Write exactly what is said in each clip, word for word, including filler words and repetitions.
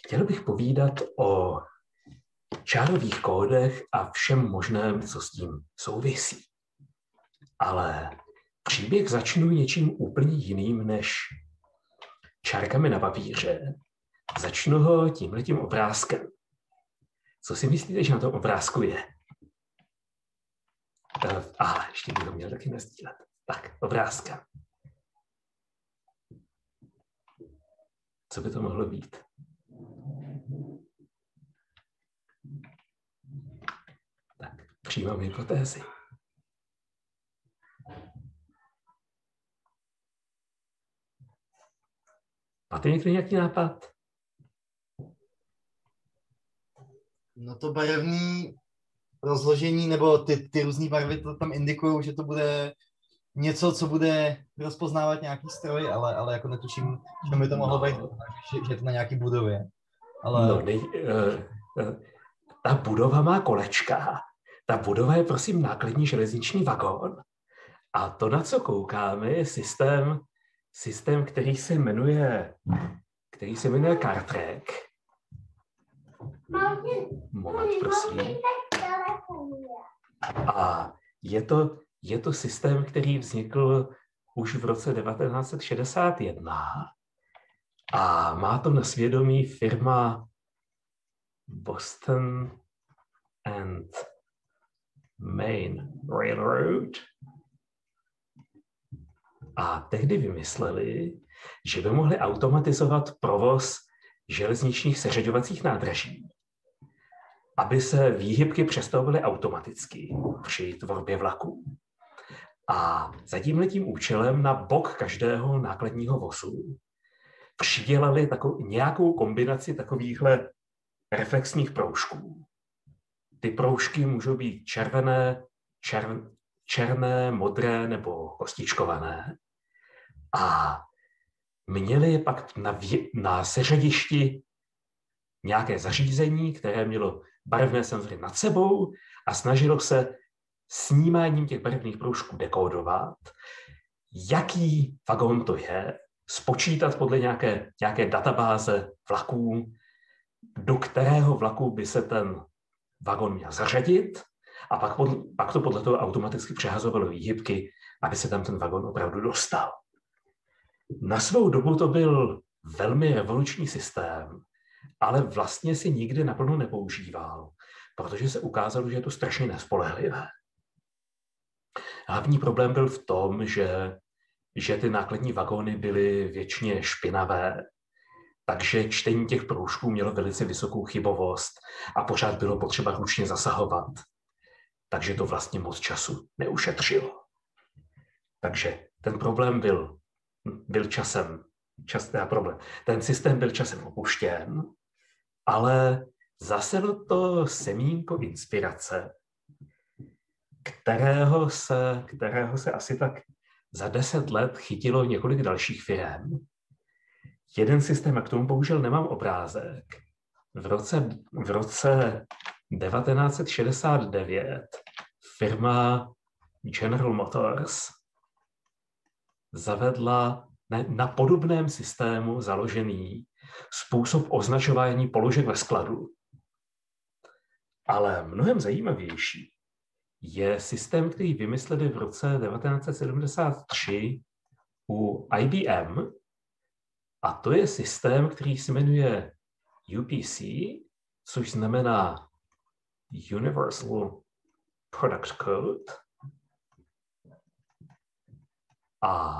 Chtěl bych povídat o čárových kódech a všem možném, co s tím souvisí. Ale příběh začnu něčím úplně jiným než čárkami na papíře. Začnu ho tímhletím obrázkem. Co si myslíte, že na tom obrázku je? Aha, ještě bych ho měl taky nasdílet. Tak, obrázka. Co by to mohlo být? Tak, přijímám hypotézy. Máte někdo nějaký nápad? No to barevné rozložení, nebo ty, ty různé barvy to tam indikují, že to bude něco, co bude rozpoznávat nějaký stroj, ale, ale jako netuším, že by to mohlo být, no. že, že je to na nějaký budově. Ale... No, nej, uh, uh, ta budova má kolečka. Ta budova je, prosím, nákladní železniční vagón. A to, na co koukáme, je systém, systém, který se jmenuje, který se jmenuje CarTrack. Moment, prosím. A je to, je to systém, který vznikl už v roce devatenáct set šedesát jedna a má to na svědomí firma Boston and Maine Railroad. A tehdy vymysleli, že by mohli automatizovat provoz železničních seřaďovacích nádraží, aby se výhybky přestavily automaticky při tvorbě vlaků. A za tímhletím účelem na bok každého nákladního vozu přidělali takovou, nějakou kombinaci takovýchhle reflexních proužků. Ty proužky můžou být červené, čer, černé, modré nebo kostičkované. A měli je pak na, vě, na seřadišti nějaké zařízení, které mělo barevné senzory nad sebou a snažilo se snímáním těch barevných proužků dekódovat, jaký vagón to je, spočítat podle nějaké, nějaké databáze vlaků, do kterého vlaku by se ten vagón měl zařadit a pak, pod, pak to podle toho automaticky přehazovalo výhybky, aby se tam ten vagón opravdu dostal. Na svou dobu to byl velmi revoluční systém, ale vlastně si nikdy naplno nepoužíval, protože se ukázalo, že je to strašně nespolehlivé. Hlavní problém byl v tom, že, že ty nákladní vagóny byly většině špinavé, takže čtení těch proužků mělo velice vysokou chybovost a pořád bylo potřeba ručně zasahovat. Takže to vlastně moc času neušetřilo. Takže ten problém byl, byl časem, čas, problém. Ten systém byl časem opuštěn, ale zaselo to semínko inspirace, kterého se, kterého se asi tak za deset let chytilo několik dalších firem. Jeden systém, a k tomu bohužel nemám obrázek, v roce, v roce devatenáct set šedesát devět firma General Motors zavedla na, na podobném systému založený způsob označování položek ve skladu. Ale mnohem zajímavější je systém, který vymysleli v roce devatenáct set sedmdesát tři u I B M, a to je systém, který se jmenuje U P C, což znamená Universal Product Code. A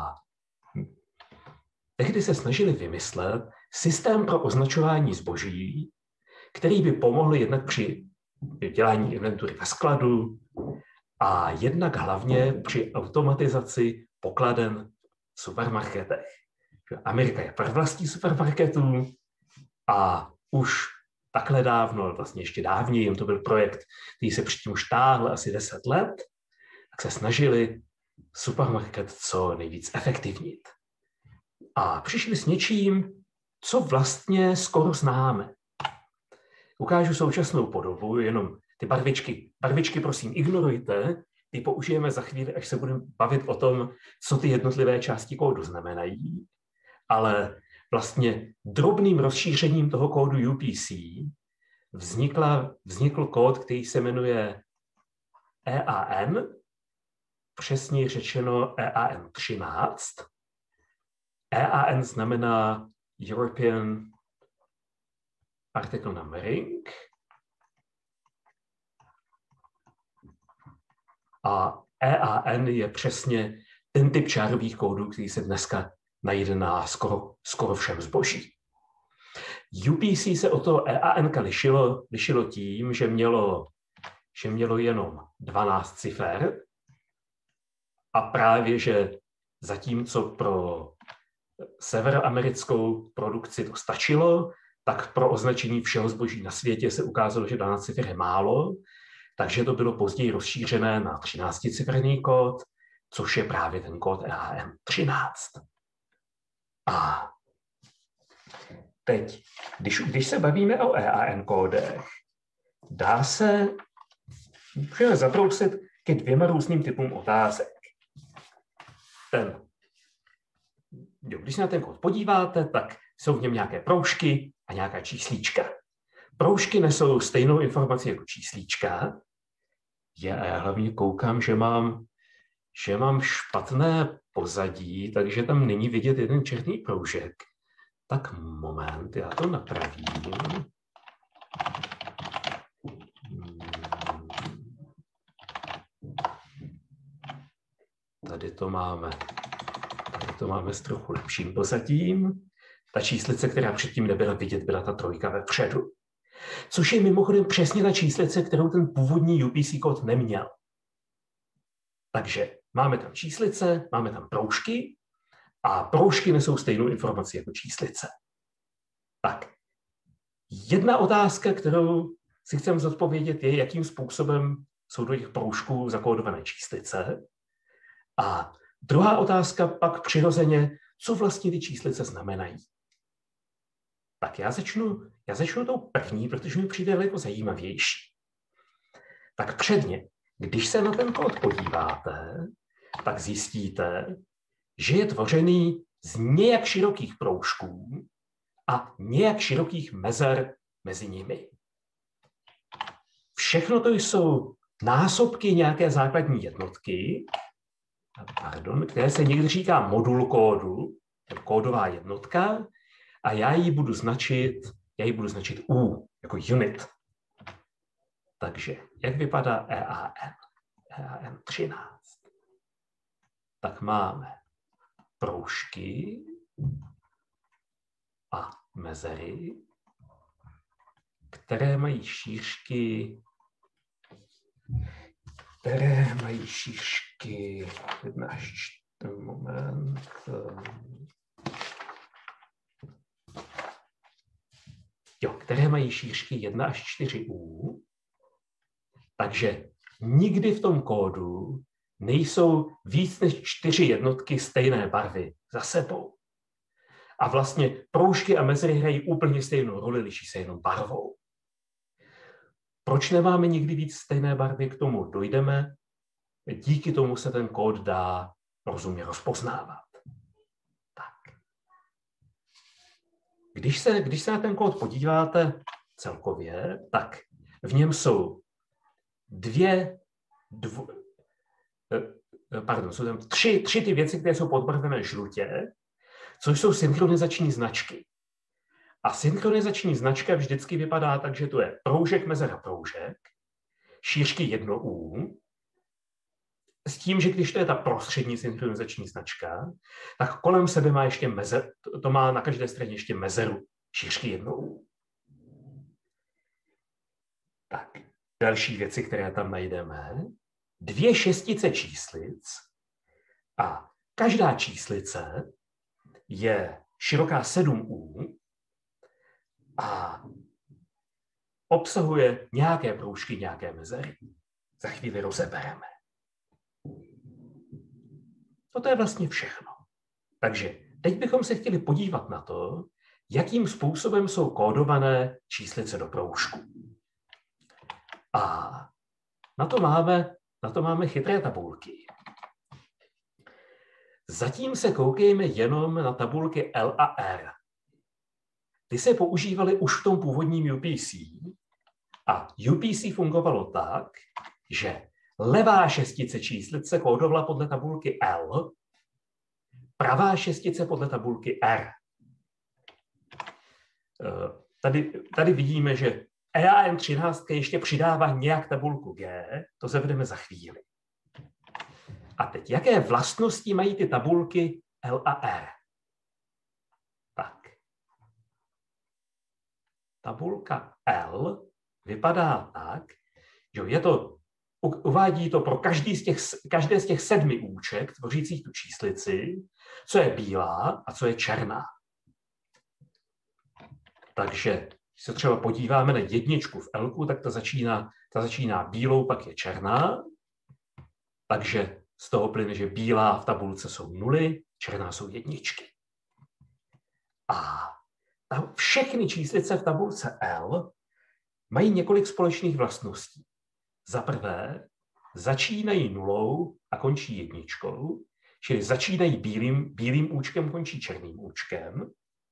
tehdy se snažili vymyslet systém pro označování zboží, který by pomohl jednak při dělání inventury ve skladu a jednak hlavně při automatizaci pokladen v supermarketech. Amerika je prvlastí supermarketů a už takhle dávno, vlastně ještě dávněji, to byl projekt, který se předtím už táhl asi deset let, tak se snažili supermarket co nejvíc efektivnit. A přišli s něčím, co vlastně skoro známe. Ukážu současnou podobu, jenom ty barvičky. Barvičky prosím ignorujte, ty použijeme za chvíli, až se budeme bavit o tom, co ty jednotlivé části kódu znamenají. Ale vlastně drobným rozšířením toho kódu U P C vznikla, vznikl kód, který se jmenuje E A N, přesně řečeno E A N třináct. E A N znamená European Article Numbering. A E A N je přesně ten typ čárových kódů, který se dneska najde na skoro, skoro všem zboží. U P C se od toho E A N lišilo, lišilo tím, že mělo, že mělo jenom dvanáct cifer a právě, že zatímco pro severoamerickou produkci to stačilo, tak pro označení všeho zboží na světě se ukázalo, že dvanáct cifer je málo, takže to bylo později rozšířené na třinácticiferný kód, což je právě ten kód E A N třináct. A teď, když, když se bavíme o E A N kódech, dá se můžeme zabrousit ke dvěma různým typům otázek. Ten, jo, když se na ten kód podíváte, tak jsou v něm nějaké proužky a nějaká číslíčka. Proužky nesou stejnou informaci jako číslíčka. Já hlavně koukám, že mám, že mám špatné pozadí, takže tam není vidět jeden černý proužek. Tak moment, já to napravím. Tady to máme, tady to máme s trochu lepším pozadím. Ta číslice, která předtím nebyla vidět, byla ta trojka vepředu. Což je mimochodem přesně ta číslice, kterou ten původní U P C kód neměl. Takže máme tam číslice, máme tam proužky a proužky nesou stejnou informaci jako číslice. Tak, jedna otázka, kterou si chceme zodpovědět, je, jakým způsobem jsou do těch proužků zakódované číslice. A druhá otázka pak přirozeně, co vlastně ty číslice znamenají. Tak já začnu, já začnu tou první, protože mi přijde daleko zajímavější. Tak předně, když se na ten kód podíváte, tak zjistíte, že je tvořený z nějak širokých proužků a nějak širokých mezer mezi nimi. Všechno to jsou násobky nějaké základní jednotky, pardon, které se někdy říká modul kódu, kódová jednotka, a já ji budu značit, já ji budu značit U, jako unit. Takže, jak vypadá E A N? E A N třináct. Tak máme proužky a mezery, které mají šířky, které mají šířky, jedna až čtyři, moment, jo, které mají šířky jedna až čtyři U, takže nikdy v tom kódu nejsou víc než čtyři jednotky stejné barvy za sebou. A vlastně proužky a mezery hrají úplně stejnou roli, liší se jenom barvou. Proč nemáme nikdy víc stejné barvy, k tomu dojdeme. Díky tomu se ten kód dá rozumně rozpoznávat. Tak. Když se, když se na ten kód podíváte celkově, tak v něm jsou dvě, dvo, pardon, jsou tam tři, tři ty věci, které jsou podbarvené žlutě, což jsou synchronizační značky. A synchronizační značka vždycky vypadá tak, že to je proužek, mezera, proužek, šířky jedno U, s tím, že když to je ta prostřední synchronizační značka, tak kolem sebe má ještě mezer, to má na každé straně ještě mezeru, šířky jedno U. Tak, další věci, které tam najdeme, dvě šestice číslic a každá číslice je široká sedm U a obsahuje nějaké proužky, nějaké mezery. Za chvíli rozebereme. Toto je vlastně všechno. Takže teď bychom se chtěli podívat na to, jakým způsobem jsou kódované číslice do proužku. A na to máme, na to máme chytré tabulky. Zatím se koukejme jenom na tabulky L a R, ty se používaly už v tom původním U P C. A U P C fungovalo tak, že levá šestice číslice kódovala podle tabulky L, pravá šestice podle tabulky R. Tady, tady vidíme, že E A M třináct ještě přidává nějak tabulku G, to zavedeme za chvíli. A teď, jaké vlastnosti mají ty tabulky L a R? Tak. Tabulka L vypadá tak, že je to, uvádí to pro každý z těch, každé z těch sedmi úček tvořících tu číslici, co je bílá a co je černá. Takže když se třeba podíváme na jedničku v L, tak ta začíná, ta začíná bílou, pak je černá. Takže z toho plyne, že bílá v tabulce jsou nuly, černá jsou jedničky. A ta, všechny číslice v tabulce L mají několik společných vlastností. Za prvé, začínají nulou a končí jedničkou, čili začínají bílým, bílým účkem, končí černým účkem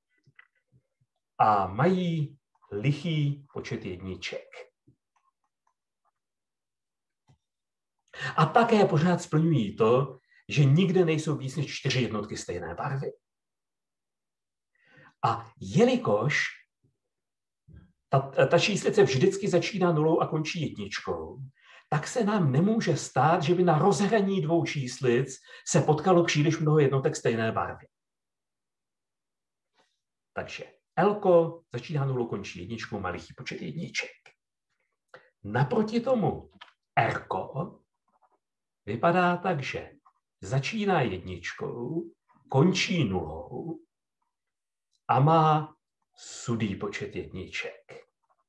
a mají lichý počet jedniček. A také pořád splňují to, že nikde nejsou víc než čtyři jednotky stejné barvy. A jelikož ta, ta číslice vždycky začíná nulou a končí jedničkou, tak se nám nemůže stát, že by na rozhraní dvou číslic se potkalo příliš mnoho jednotek stejné barvy. Takže L začíná nulou, končí jedničkou, má lichý počet jedniček. Naproti tomu R vypadá tak, že začíná jedničkou, končí nulou a má sudý počet jedniček.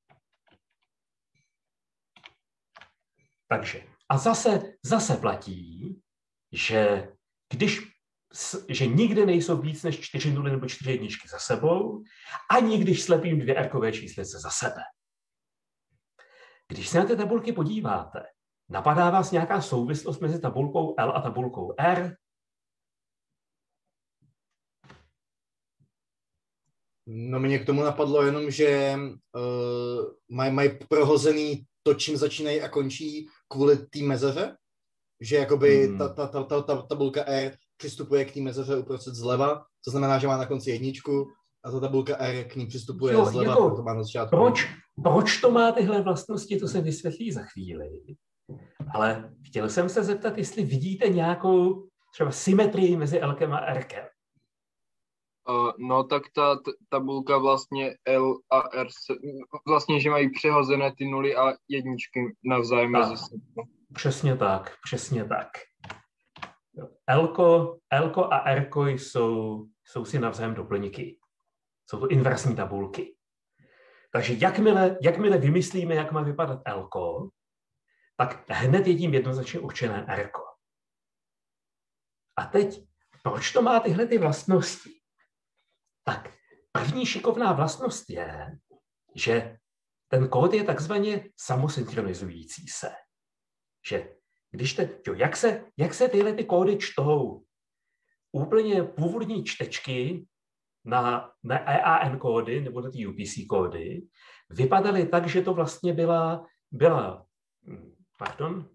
Takže a zase, zase platí, že když že nikde nejsou víc než čtyři nuly nebo čtyři jedničky za sebou, ani když slepím dvě R-kové číslice za sebe. Když se na ty tabulky podíváte, napadá vás nějaká souvislost mezi tabulkou L a tabulkou R? No mě k tomu napadlo jenom, že uh, mají maj prohozený to, čím začínají a končí kvůli té mezeře, že jakoby hmm. ta, ta, ta, ta, ta tabulka R přistupuje k té mezeře uprostřed zleva, to znamená, že má na konci jedničku a ta tabulka R k ní přistupuje jo, zleva, jako, proto má na začátku. Proč, proč to má tyhle vlastnosti, to se vysvětlí za chvíli. Ale chtěl jsem se zeptat, jestli vidíte nějakou třeba symetrii mezi L-kem a R-kem. Uh, no tak ta t- tabulka vlastně L a R, se, vlastně, že mají přehozené ty nuly a jedničky navzájem mezi sebou. Přesně tak, přesně tak. L-ko, L-ko a R-ko jsou, jsou si navzájem doplňky. Jsou to inverzní tabulky. Takže jakmile, jakmile vymyslíme, jak má vypadat L-ko, tak hned je tím jednoznačně určené R-ko. A teď, proč to má tyhle ty vlastnosti? Tak první šikovná vlastnost je, že ten kód je takzvaně samosynchronizující se. Že když te, jo, jak, se, jak se tyhle ty kódy čtou? Úplně původní čtečky na, na E A N kódy nebo na ty U P C kódy vypadaly tak, že to vlastně byla, byla pardon,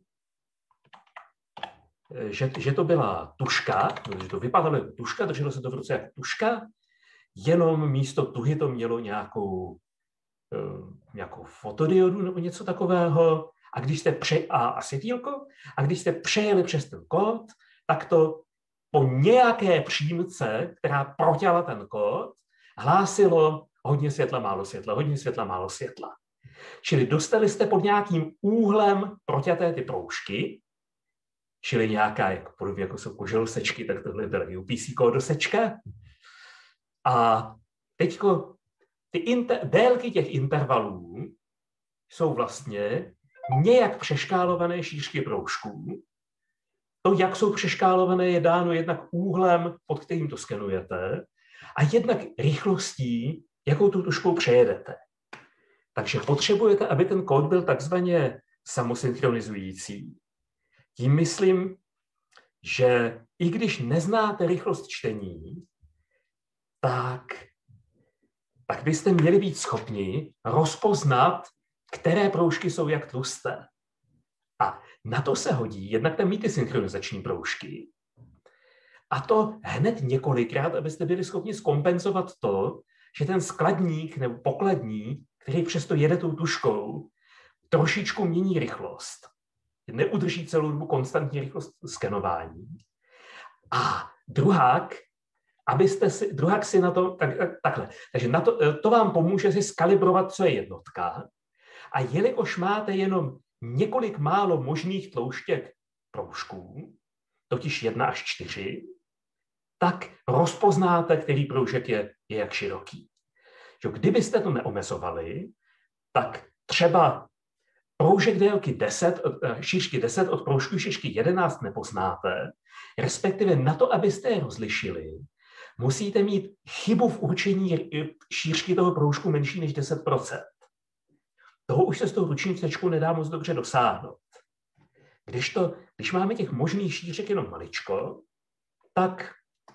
že, že to byla tužka, že to vypadalo jako tužka, drželo se to v ruce jako tužka, jenom místo tuhy to mělo nějakou, nějakou fotodiodu nebo něco takového. A když jste pře- a, a světýlko, a když jste přejeli přes ten kód, tak to po nějaké přímce, která protěla ten kód, hlásilo hodně světla, málo světla, hodně světla, málo světla. Čili dostali jste pod nějakým úhlem proťaté ty proužky, čili nějaká, jako podobně jako jsou koželosečky, tak tohle byla U P C kódosečka. A teďko ty inter- délky těch intervalů jsou vlastně nějak přeškálované šířky proužků. To, jak jsou přeškálované, je dáno jednak úhlem, pod kterým to skenujete, a jednak rychlostí, jakou tu tužkou přejedete. Takže potřebujete, aby ten kód byl takzvaně samosynchronizující. Tím myslím, že i když neznáte rychlost čtení, tak, tak byste měli být schopni rozpoznat, které proužky jsou jak tlusté. A na to se hodí jednak tam mít ty synchronizační proužky. A to hned několikrát, abyste byli schopni zkompenzovat to, že ten skladník nebo pokladník, který přesto jede tou tužkou, trošičku mění rychlost. Neudrží celou dobu konstantní rychlost skenování. A druhák, abyste si, druhák si na to, tak, tak, takhle, takže na to, to vám pomůže si skalibrovat, co je jednotka. A jelikož máte jenom několik málo možných tlouštěk proužků, totiž jedna až čtyři, tak rozpoznáte, který proužek je, je jak široký. Že kdybyste to neomezovali, tak třeba proužek délky deset, šířky deset od proužku šířky jedenáct nepoznáte, respektive na to, abyste je rozlišili, musíte mít chybu v určení šířky toho proužku menší než deset procent. Toho už se s tou ruční vtečkou nedá moc dobře dosáhnout. Když, to, když máme těch možných šířek jenom maličko, tak,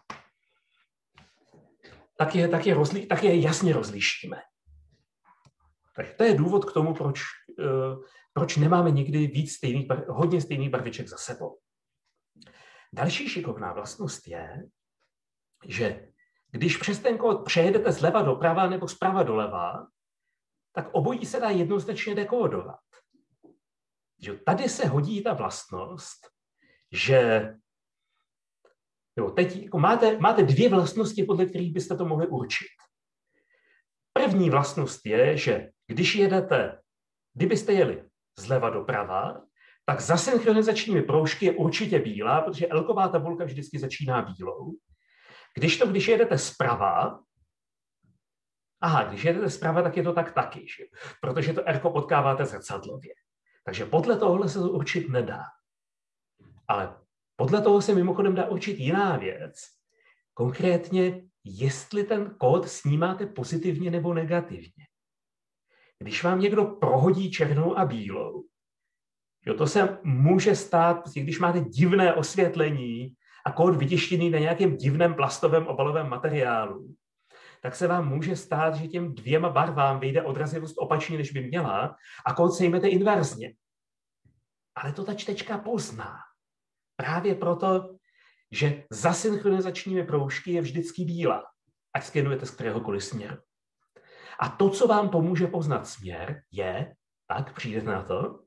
tak, je, tak, je rozli, tak je jasně rozlišíme. Tak to je důvod k tomu, proč, uh, proč nemáme někdy víc stejných, hodně stejných barviček za sebou. Další šikovná vlastnost je, že když přes ten kód přejedete zleva doprava nebo zprava doleva, tak obojí se dá jednoznačně dekódovat. Že tady se hodí ta vlastnost, že jo, teď jako máte, máte dvě vlastnosti, podle kterých byste to mohli určit. První vlastnost je, že když jedete, kdybyste jeli zleva doprava, tak za synchronizačními proužky je určitě bílá, protože L-ková tabulka vždycky začíná bílou. Když to, když jedete zprava, aha, když jedete zprava, tak je to tak taky, že? Protože to R potkáváte zrcadlově. Takže podle tohohle se to určit nedá. Ale podle toho se mimochodem dá určit jiná věc. Konkrétně, jestli ten kód snímáte pozitivně nebo negativně. Když vám někdo prohodí černou a bílou, jo, to se může stát, když máte divné osvětlení a kód vytištěný na nějakém divném plastovém obalovém materiálu, tak se vám může stát, že těm dvěma barvám vyjde odrazivost opačně, než by měla, a kód sejmete inverzně. Ale to ta čtečka pozná. Právě proto, že za synchronizačními proužky je vždycky bílá, ať skenujete z kteréhokoliv směru. A to, co vám pomůže poznat směr, je, tak přijdete na to,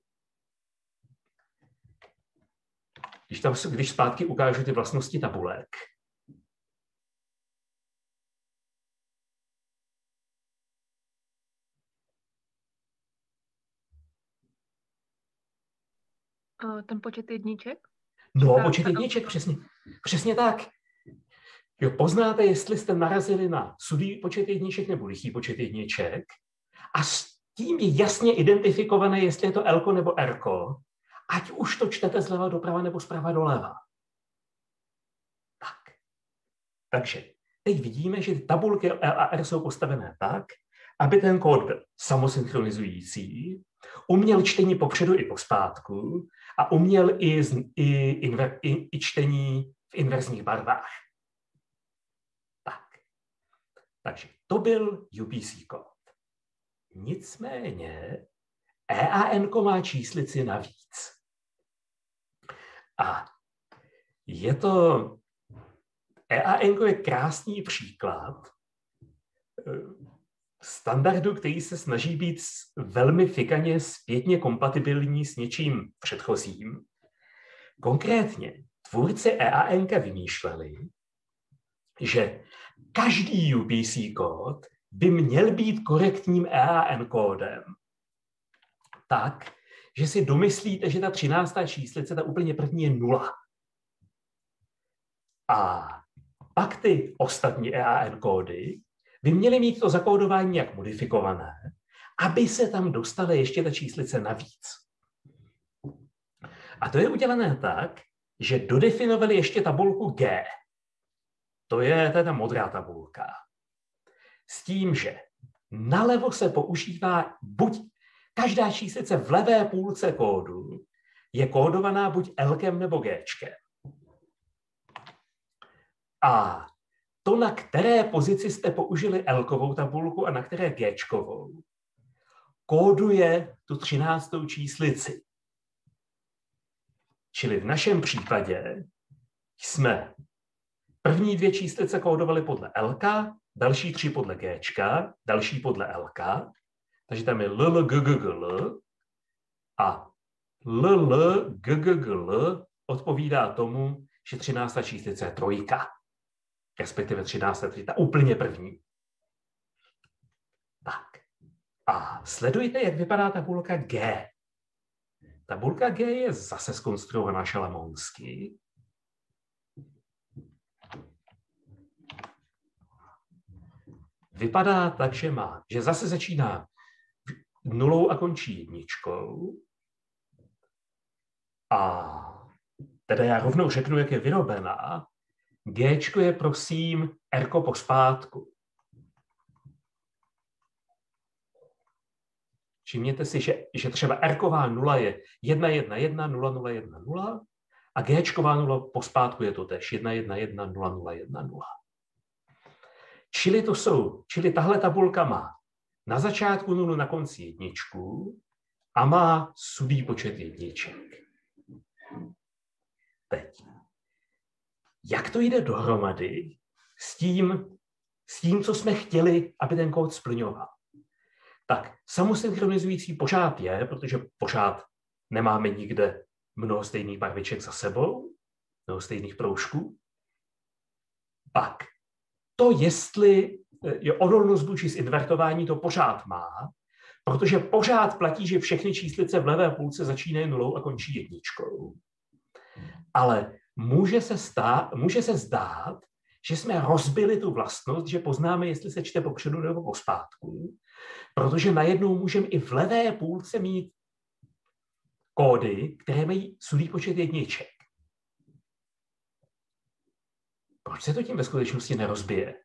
když, tam, když zpátky ukážu ty vlastnosti tabulek, ten počet jedniček? No, počet jedniček, přesně, přesně tak. Jo, poznáte, jestli jste narazili na sudý počet jedniček nebo lichý počet jedniček a s tím je jasně identifikované, jestli je to L nebo R, ať už to čtete zleva doprava nebo zprava doleva. Tak. Takže teď vidíme, že ty tabulky L a R jsou postavené tak, aby ten kód byl samosynchronizující, uměl čtení popředu i pospátku a uměl i, i, inver, i, i čtení v inverzních barvách. Tak. Takže to byl U P C kód. Nicméně E A N má číslici navíc. A je to... E A N je krásný příklad standardu, který se snaží být velmi fikaně zpětně kompatibilní s něčím předchozím. Konkrétně tvůrci E A N vymýšleli, že každý U P C kód by měl být korektním E A N kódem tak, že si domyslíte, že ta třináctá číslice, ta úplně první je nula. A pak ty ostatní E A N kódy by měly mít to zakódování jak modifikované, aby se tam dostala ještě ta číslice navíc. A to je udělané tak, že dodefinovali ještě tabulku G. To je, to je ta modrá tabulka. S tím, že nalevo se používá buď každá číslice v levé půlce kódu je kódovaná buď L-kem nebo G-čkem. A to, na které pozici jste použili L-kovou tabulku a na které G-čkovou, kóduje tu třináctou číslici. Čili v našem případě jsme první dvě číslice kódovali podle L, další tři podle G, další podle L, takže tam je L, L, G, G, G, L a L, L, G, G, G, L odpovídá tomu, že třináctá číslice je trojka, respektive třináctá, ta úplně první. Tak. A sledujte, jak vypadá tabulka G. Tabulka G je zase zkonstruovaná šalamounsky. Vypadá tak, že má, že zase začíná nulou a končí jedničkou. A teda já rovnou řeknu, jak je vyrobená. Géčko je, prosím, R-ko pospátku. Všimněte si, že, že třeba R-ková nula je jedna jedna jedna nula nula jedna nula a G-čková nula pospátku je to tež jedna jedna jedna nula nula jedna nula. Čili to jsou, čili tahle tabulka má na začátku nulu, na konci jedničku a má sudý počet jedniček. Teď. Jak to jde dohromady s tím, s tím, co jsme chtěli, aby ten kód splňoval? Tak samosynchronizující pořád je, protože pořád nemáme nikde mnoho stejných barviček za sebou, mnoho stejných proužků. Pak to, jestli je odolnost vůči zinvertování, to pořád má, protože pořád platí, že všechny číslice v levé půlce začínají nulou a končí jedničkou. Ale může se, stát, může se zdát, že jsme rozbili tu vlastnost, že poznáme, jestli se čte popředu nebo pospátku, protože najednou můžeme i v levé půlce mít kódy, které mají sudý počet jedniček. Proč se to tím ve skutečnosti nerozbije?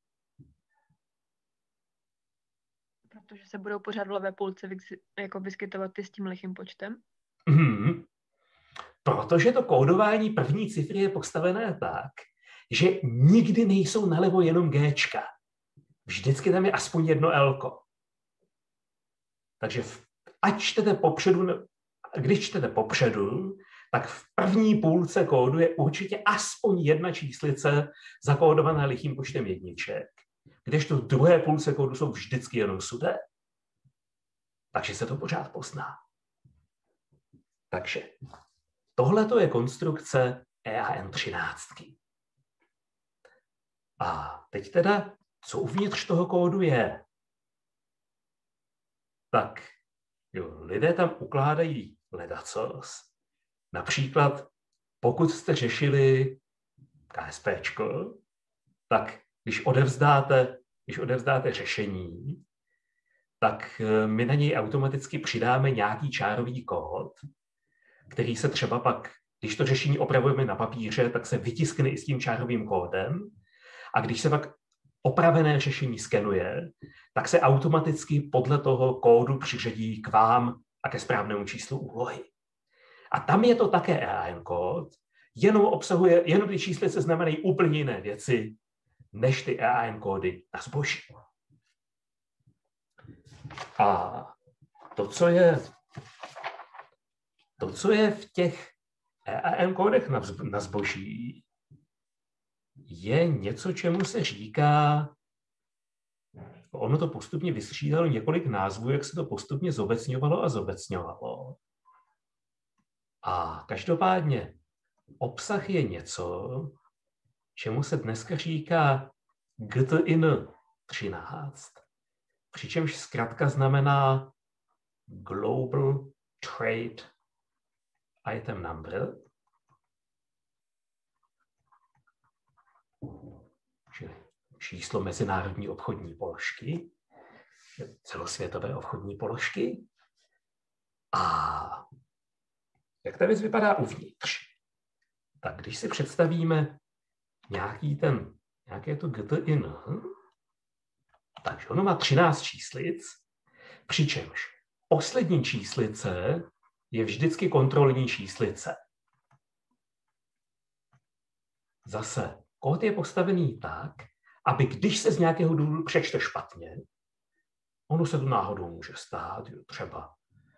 Protože se budou pořád v levé půlce jako vyskytovat ty s tím lichým počtem? Hmm. Protože to kódování první cifry je postavené tak, že nikdy nejsou nalevo jenom Gčka. Vždycky tam je aspoň jedno Lko. Takže v, ať čtete popředu, když čtete popředu, tak v první půlce kódu je určitě aspoň jedna číslice zakódovaná lichým počtem jedniček, kdežto v druhé půlce kódu jsou vždycky jenom sudé. Takže se to pořád pozná. Takže tohle to je konstrukce E A N třináct. A teď teda, co uvnitř toho kódu je? Tak jo, lidé tam ukládají ledacos. Například, pokud jste řešili KSPčko, tak když odevzdáte, když odevzdáte řešení, tak my na něj automaticky přidáme nějaký čárový kód, který se třeba pak, když to řešení opravujeme na papíře, tak se vytiskne i s tím čárovým kódem. A když se pak opravené řešení skenuje, tak se automaticky podle toho kódu přiřadí k vám a ke správnému číslu úlohy. A tam je to také E A N kód, jenom obsahuje, jenom ty číslice znamenají úplně jiné věci, než ty E A N kódy na zboží. A to, co je, to, co je v těch E A N kódech na, na zboží, je něco, čemu se říká, ono to postupně vystřídalo několik názvů, jak se to postupně zobecňovalo a zobecňovalo. A každopádně obsah je něco, čemu se dneska říká G T I N třináct, přičemž zkratka znamená Global Trade Item Number, čili číslo mezinárodní obchodní položky, celosvětové obchodní položky. A jak ta věc vypadá uvnitř? Tak když si představíme nějaký ten, nějaké to G T I N, takže ono má třináct číslic, přičemž poslední číslice je vždycky kontrolní číslice. Zase kód je postavený tak, aby když se z nějakého důvodu přečte špatně, ono se to náhodou může stát, jo, třeba,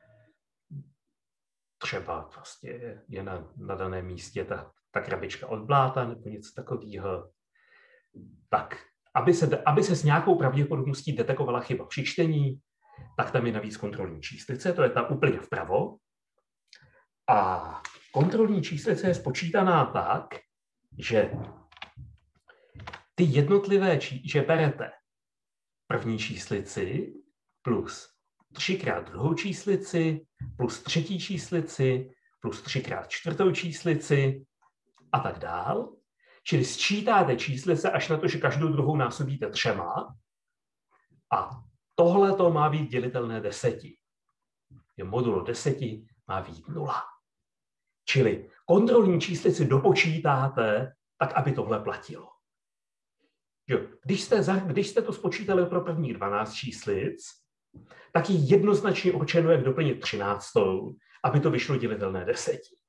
třeba vlastně je na, na daném místě ta, ta krabička od bláta nebo něco takového, tak aby se, aby se s nějakou pravděpodobností detekovala chyba při čtení, tak tam je navíc kontrolní číslice, to je ta úplně vpravo. A kontrolní číslice je spočítaná tak, že ty jednotlivé, či, že berete první číslici plus třikrát druhou číslici, plus třetí číslici, plus třikrát čtvrtou číslici a tak dál. Čili sčítáte číslice až na to, že každou druhou násobíte třema a tohle to má být dělitelné deseti. Je modulo deseti má být nula. Čili kontrolní číslici dopočítáte tak, aby tohle platilo. Jo, když, jste za, když jste to spočítali pro prvních dvanáct číslic, tak je jednoznačně určeno, jak doplnit třináctou, aby to vyšlo dělitelné deseti.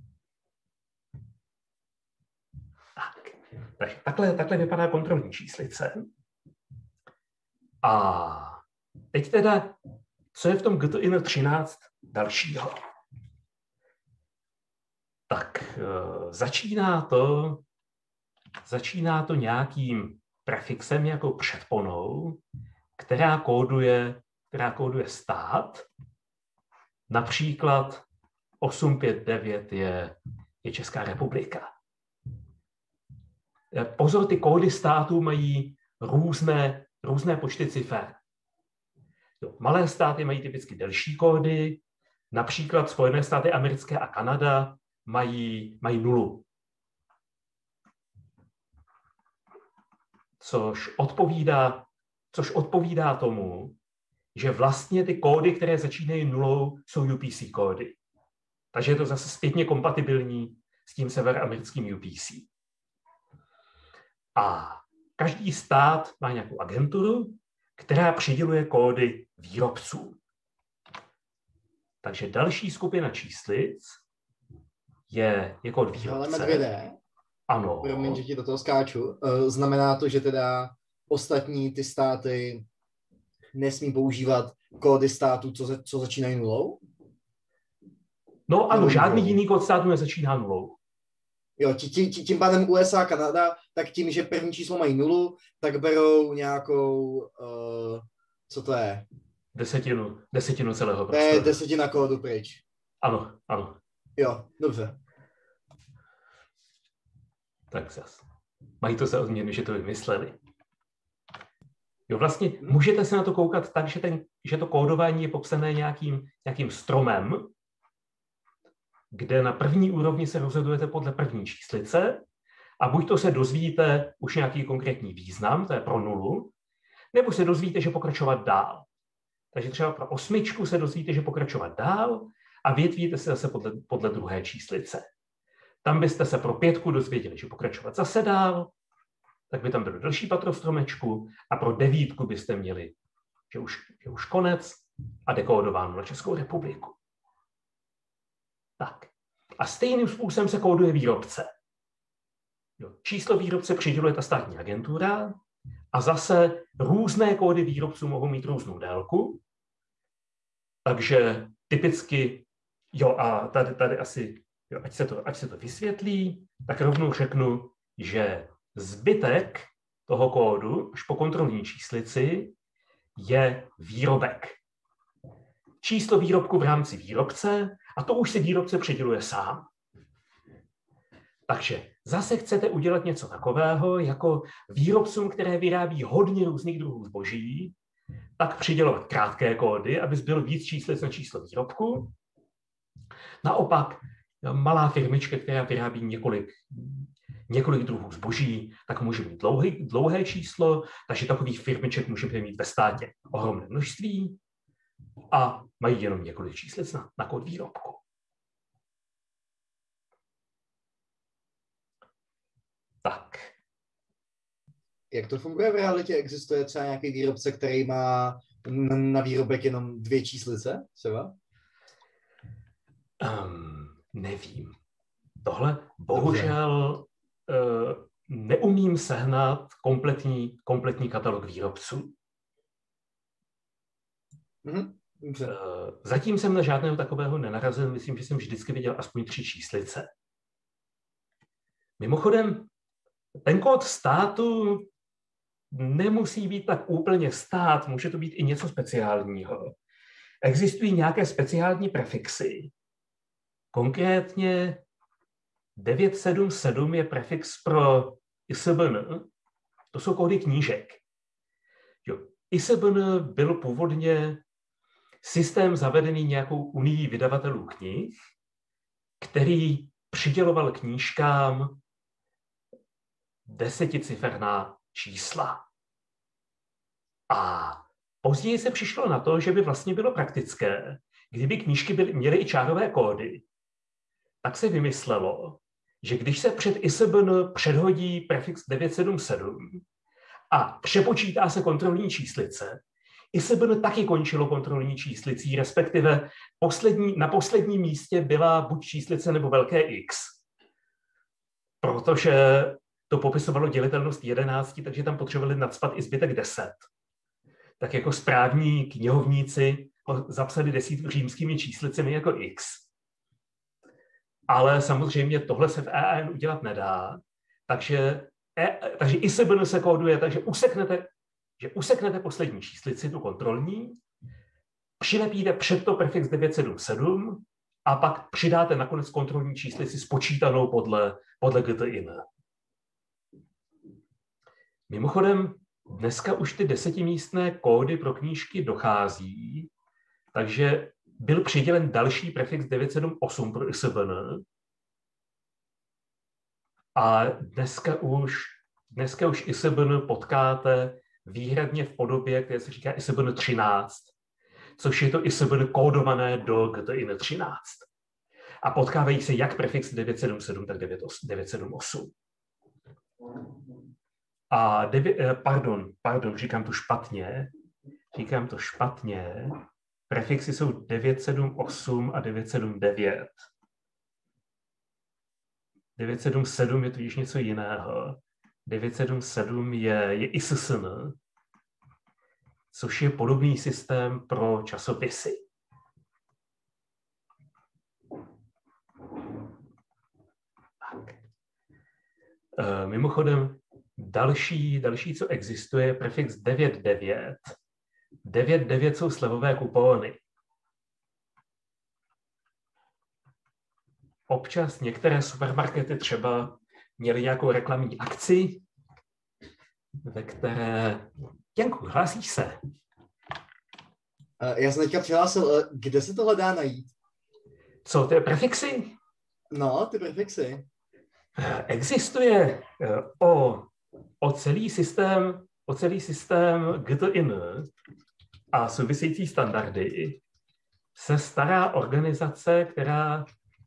Tak, takže takhle, takhle vypadá kontrolní číslice. A teď teda, co je v tom G T I N třináct dalšího? Tak začíná to, začíná to nějakým prefixem jako předponou, která kóduje, která kóduje stát. Například osm pět devět je, je Česká republika. Pozor, ty kódy států mají různé, různé počty cifer. Jo, malé státy mají typicky delší kódy, například Spojené státy americké a Kanada mají, mají nulu. Což odpovídá, což odpovídá tomu, že vlastně ty kódy, které začínají nulou, jsou U P C kódy. Takže je to zase zpětně kompatibilní s tím severoamerickým U P C. A každý stát má nějakou agenturu, která přiděluje kódy výrobcům. Takže další skupina číslic je, je kód výrobce. Ale Medvěde, ano. Promiň, že ti do toho skáču. Znamená to, že teda ostatní ty státy nesmí používat kódy států, co, co začínají nulou? No ano, žádný jiný kód státu nezačíná nulou. Jo, tím, tím pádem U S A a Kanada, tak tím, že první číslo mají nulu, tak berou nějakou, uh, co to je? Desetinu, desetinu celého prostoru. To je desetina kódu pryč. Ano, ano. Jo, dobře. Tak zas. Mají to za odměnu, že to vymysleli. Jo, vlastně můžete se na to koukat tak, že, ten, že to kódování je popsané nějakým, nějakým stromem, kde na první úrovni se rozhodujete podle první číslice a buď to se dozvíte už nějaký konkrétní význam, to je pro nulu, nebo se dozvíte, že pokračovat dál. Takže třeba pro osmičku se dozvíte, že pokračovat dál a větvíte se zase podle, podle druhé číslice. Tam byste se pro pětku dozvěděli, že pokračovat zase dál, tak by tam bylo další patro stromečku a pro devítku byste měli, že už, že už konec a dekódováno na Českou republiku. Tak. A stejným způsobem se kóduje výrobce. Jo. Číslo výrobce přiděluje ta státní agentura a zase různé kódy výrobců mohou mít různou délku. Takže typicky, jo a tady, tady asi, jo, ať, se to, ať se to vysvětlí, tak rovnou řeknu, že zbytek toho kódu až po kontrolní číslici je výrobek. Číslo výrobku v rámci výrobce a to už si výrobce přiděluje sám. Takže zase chcete udělat něco takového, jako výrobcům, které vyrábí hodně různých druhů zboží, tak přidělovat krátké kódy, aby zbyl víc číslic na číslo výrobku. Naopak, malá firmička, která vyrábí několik, několik druhů zboží, tak může mít dlouhý, dlouhé číslo, takže takových firmiček můžeme mít ve státě ohromné množství a mají jenom několik číslic na, na kód výrobku. Tak. Jak to funguje v realitě? Existuje třeba nějaký výrobce, který má na výrobek jenom dvě číslice třeba? Um, nevím. Tohle bohužel uh, neumím sehnat kompletní, kompletní katalog výrobců. Mhm. Dobře. Zatím jsem na žádného takového nenarazil, myslím, že jsem vždycky viděl aspoň tři číslice. Mimochodem, ten kód státu nemusí být tak úplně stát, může to být i něco speciálního. Existují nějaké speciální prefixy. Konkrétně devět sedm sedm je prefix pro I S B N. To jsou kódy knížek. Jo. I S B N byl původně systém zavedený nějakou unií vydavatelů knih, který přiděloval knížkám deseticiferná čísla. A později se přišlo na to, že by vlastně bylo praktické, kdyby knížky byly, měly i čárové kódy, tak se vymyslelo, že když se před I S B N předhodí prefix devět sedm sedm a přepočítá se kontrolní číslice, I S B N taky končilo kontrolní číslicí, respektive poslední, na posledním místě byla buď číslice nebo velké X. Protože to popisovalo dělitelnost jedenáct, takže tam potřebovali nacpat i zbytek deset. Tak jako správní knihovníci zapsali desítku římskými číslicemi jako X. Ale samozřejmě tohle se v E A N udělat nedá. Takže, e, takže I S B N se kóduje, takže useknete, že useknete poslední číslici, tu kontrolní, přilepíte před to prefix devět sedm sedm a pak přidáte nakonec kontrolní číslici spočítanou podle, podle G T I N. Mimochodem, dneska už ty desetimístné kódy pro knížky dochází, takže byl přidělen další prefix devět sedm osm pro I S B N. A dneska už, dneska už I S B N potkáte výhradně v podobě, které se říká I S B N třináct, což je to I S B N kódované do G T I N třináct. A potkávají se jak prefix devět sedm sedm, tak devět sedm osm. A devět, pardon, pardon, říkám to špatně, říkám to špatně, prefixy jsou devět sedm osm a devět sedm devět. devět sedm sedm je totiž něco jiného. devět sedm sedm je, je I S S N, což je podobný systém pro časopisy. Tak. E, mimochodem, další, další, co existuje, je prefix devět devět. devět devět jsou slevové kupóny. Občas některé supermarkety třeba měly nějakou reklamní akci, ve které... Janku, hlásíš se? Já jsem teďka přihlásil, kde se tohle dá najít? Co, ty prefixy? No, ty prefixy. Existuje o, o celý systém, o celý systém G T I N a související standardy se stará organizace, která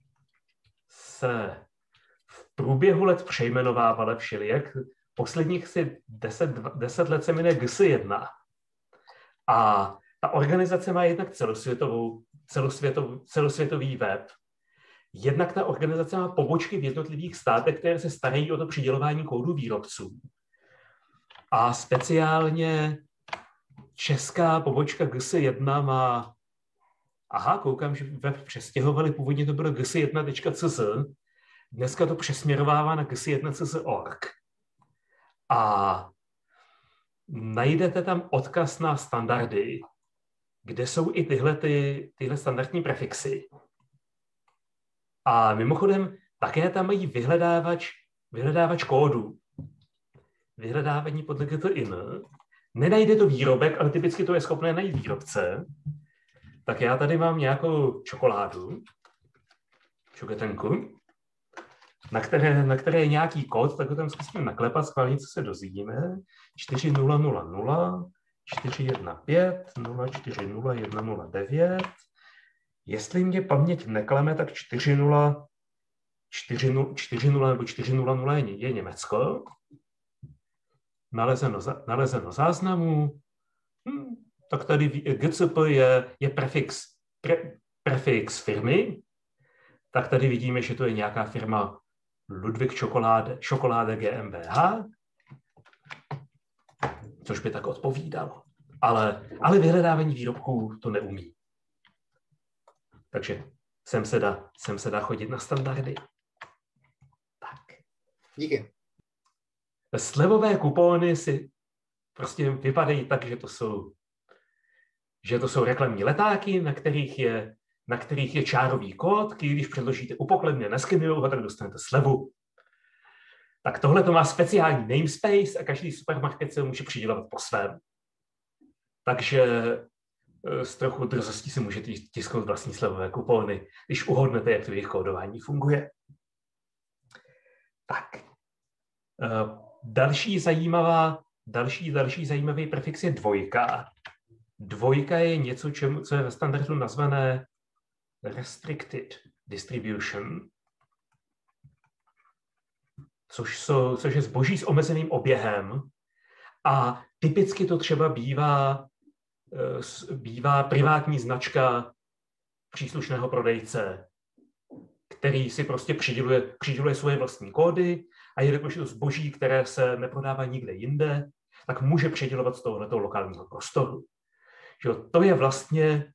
se v průběhu let přejmenovávala všelijak. Posledních si deset, deset let se jmenuje G S jedna. A ta organizace má jednak celosvětovou, celosvětovou, celosvětový web. Jednak ta organizace má pobočky v jednotlivých státech, které se starají o to přidělování kódů výrobců. A speciálně česká pobočka G S jedna má... Aha, koukám, že web přestěhovali, původně to bylo G S jedna tečka C Z, dneska to přesměrovává na G S jedna tečka C Z tečka org. A najdete tam odkaz na standardy, kde jsou i tyhle, ty, tyhle standardní prefixy. A mimochodem také tam mají vyhledávač, vyhledávač kódu. Vyhledávání podle G T I N. Nenajde to výrobek, ale typicky to je schopné najít výrobce. Tak já tady mám nějakou čokoládu, čokotenku, na které, na které je nějaký kód, tak ho tam zkusíme naklepat, schválně, co se dozvíme. čtyři nula nula nula, čtyři jedna pět, nula čtyři nula jedna nula devět. Jestli mě paměť neklame, tak čtyři nula, čtyři nula, čtyři nula nebo čtyři nula nula je Německo. Nalezeno, nalezeno záznamů. Hm, tak tady G C P je, je prefix, pre, prefix firmy. Tak tady vidíme, že to je nějaká firma Ludvík Čokoláde, Šokoláde G M B H, což by tak odpovídalo. Ale, ale vyhledávání výrobků to neumí. Takže sem se dá, sem se dá chodit na standardy. Tak. Díky. Slevové kupóny si prostě vypadají tak, že to jsou, že to jsou reklamní letáky, na kterých je, na kterých je čárový kód, když předložíte u pokladny, neskenujou ho, tak dostanete slevu. Tak tohle to má speciální namespace a každý supermarket se může přidělovat po svém. Takže s trochu drzostí si můžete tisknout vlastní slevové kupóny, když uhodnete, jak to jejich kódování funguje. Tak. Další zajímavá, další, další zajímavý prefix je dvojka. Dvojka je něco, čemu, co je ve standardu nazvané restricted distribution, což, jsou, což je zboží s omezeným oběhem a typicky to třeba bývá, bývá privátní značka příslušného prodejce, který si prostě přiděluje, přiděluje svoje vlastní kódy a jelikož je to zboží, které se neprodává nikde jinde, tak může přidělovat z tohoto lokálního prostoru. Že to je vlastně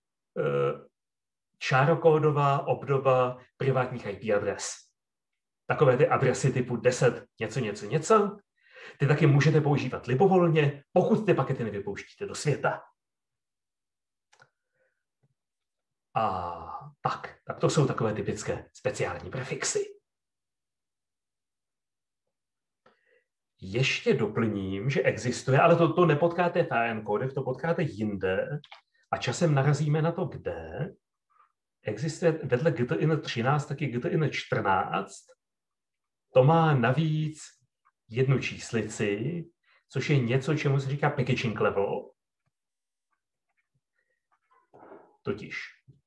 čárokódová obdoba privátních I P adres. Takové ty adresy typu deset něco, něco, něco, ty taky můžete používat libovolně, pokud ty pakety nevypouštíte do světa. A tak, tak to jsou takové typické speciální prefixy. Ještě doplním, že existuje, ale to, to nepotkáte v A N kódech, to potkáte jinde a časem narazíme na to, kde. Existuje vedle G T I N třináct taky G T I N čtrnáct. To má navíc jednu číslici, což je něco, čemu se říká packaging level. Totiž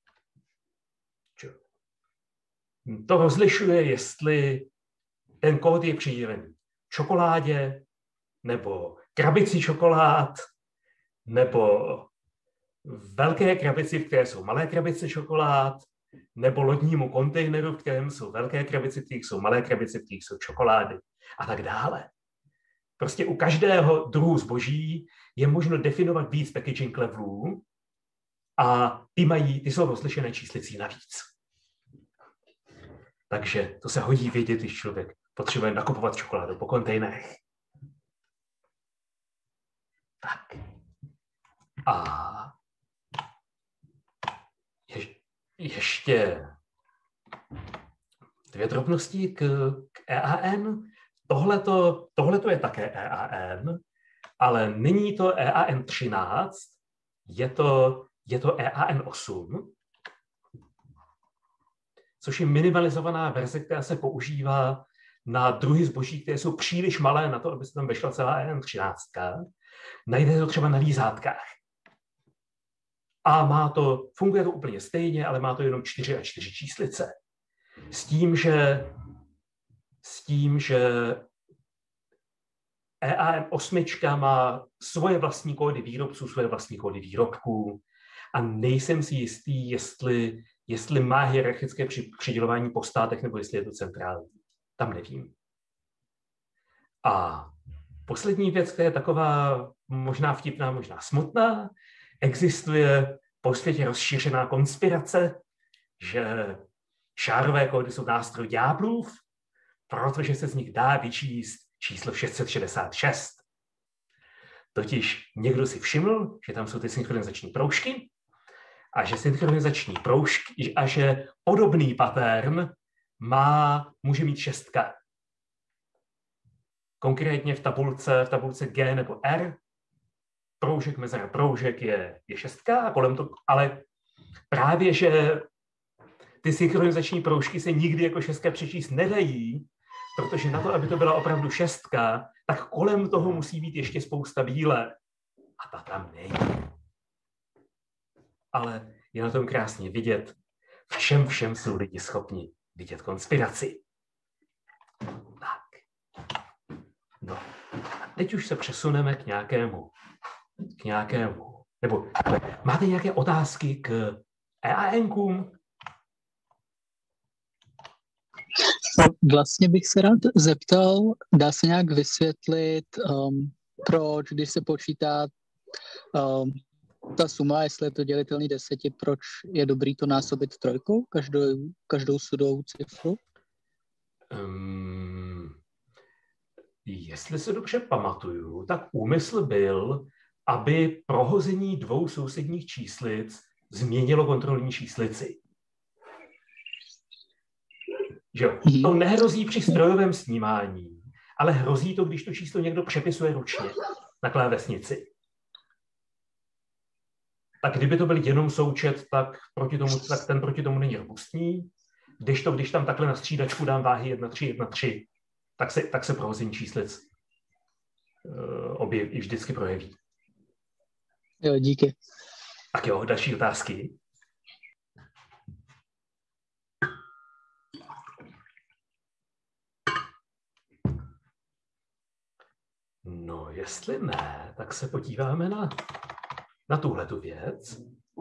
to rozlišuje, jestli ten kód je přidělený čokoládě, nebo krabici čokolád, nebo velké krabici, v které jsou malé krabice čokolád, nebo lodnímu kontejneru, v kterém jsou velké krabice, v kterých jsou malé krabice, v kterých jsou čokolády a tak dále. Prostě u každého druhu zboží je možno definovat víc packaging levelů a ty, mají, ty jsou rozlišené číslicí navíc. Takže to se hodí vědět, když člověk potřebuje nakupovat čokoládu po kontejnerech. Tak. A je, ještě dvě drobnosti k, k E A N. Tohleto, tohleto je také E A N, ale není to E A N třináct, je to, je to E A N osm, což je minimalizovaná verze, která se používá na druhy zboží, které jsou příliš malé na to, aby se tam vešla celá E A N třináct. Najdete to třeba na lízátkách. A má to, funguje to úplně stejně, ale má to jenom čtyři a čtyři číslice. S tím, že, s tím, že E A N osm má svoje vlastní kódy výrobců, svoje vlastní kódy výrobků a nejsem si jistý, jestli, jestli má hierarchické přidělování po státech, nebo jestli je to centrální. Tam nevím. A poslední věc, která je taková možná vtipná, možná smutná, existuje po světě rozšířená konspirace, že šárové kódy jsou nástroj ďáblův, protože se z nich dá vyčíst číslo šest set šedesát šest. Totiž někdo si všiml, že tam jsou ty synchronizační proužky a že synchronizační proužky a že podobný pattern má, může mít šestka. Konkrétně v tabulce, v tabulce G nebo R proužek, mezera proužek je, je šestka a kolem to, ale právě, že ty synchronizační proužky se nikdy jako šestka přečíst nedají, protože na to, aby to byla opravdu šestka, tak kolem toho musí být ještě spousta bílé. A ta tam není. Ale je na tom krásně vidět, všem všem jsou lidi schopni vidět konspiraci. Tak. No. A teď už se přesuneme k nějakému, k nějakému, nebo máte nějaké otázky k E A N kům? Vlastně bych se rád zeptal, dá se nějak vysvětlit, um, proč, když se počítá um, ta suma, jestli je to dělitelný deseti, proč je dobrý to násobit trojkou, každou, každou sudovou cifru? Um, jestli se dobře pamatuju, tak úmysl byl, aby prohození dvou sousedních číslic změnilo kontrolní číslici. Že jo? To nehrozí při strojovém snímání, ale hrozí to, když to číslo někdo přepisuje ručně na klávesnici. Tak kdyby to byl jenom součet, tak, proti tomu, tak ten proti tomu není robustní. Když to, když tam takhle na střídačku dám váhy jedna tři jedna tři, tak se, tak se prohození číslic uh, objeví, vždycky projeví. Jo, díky. Tak jo, další otázky. No, jestli ne, tak se podíváme na, na tuhletu věc.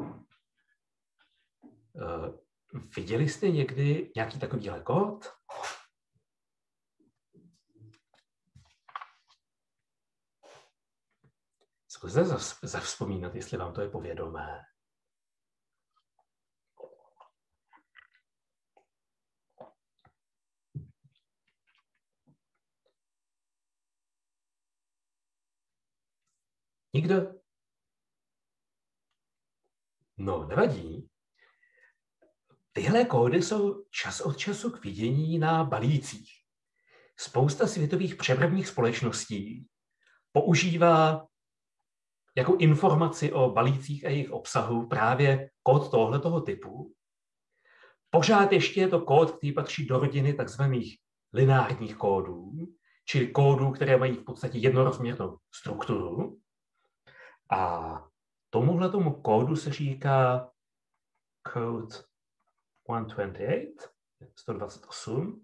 Uh, viděli jste někdy nějaký takovýhle kód? Zkuste zavzpomínat, jestli vám to je povědomé. Nikdo? No, nevadí. Tyhle kódy jsou čas od času k vidění na balících. Spousta světových přepravních společností používá jako informaci o balících a jejich obsahu právě kód tohletoho typu. Pořád ještě je to kód, který patří do rodiny takzvaných lineárních kódů, čili kódů, které mají v podstatě jednorozměrnou strukturu. A tomuhle tomu kódu se říká code sto dvacet osm.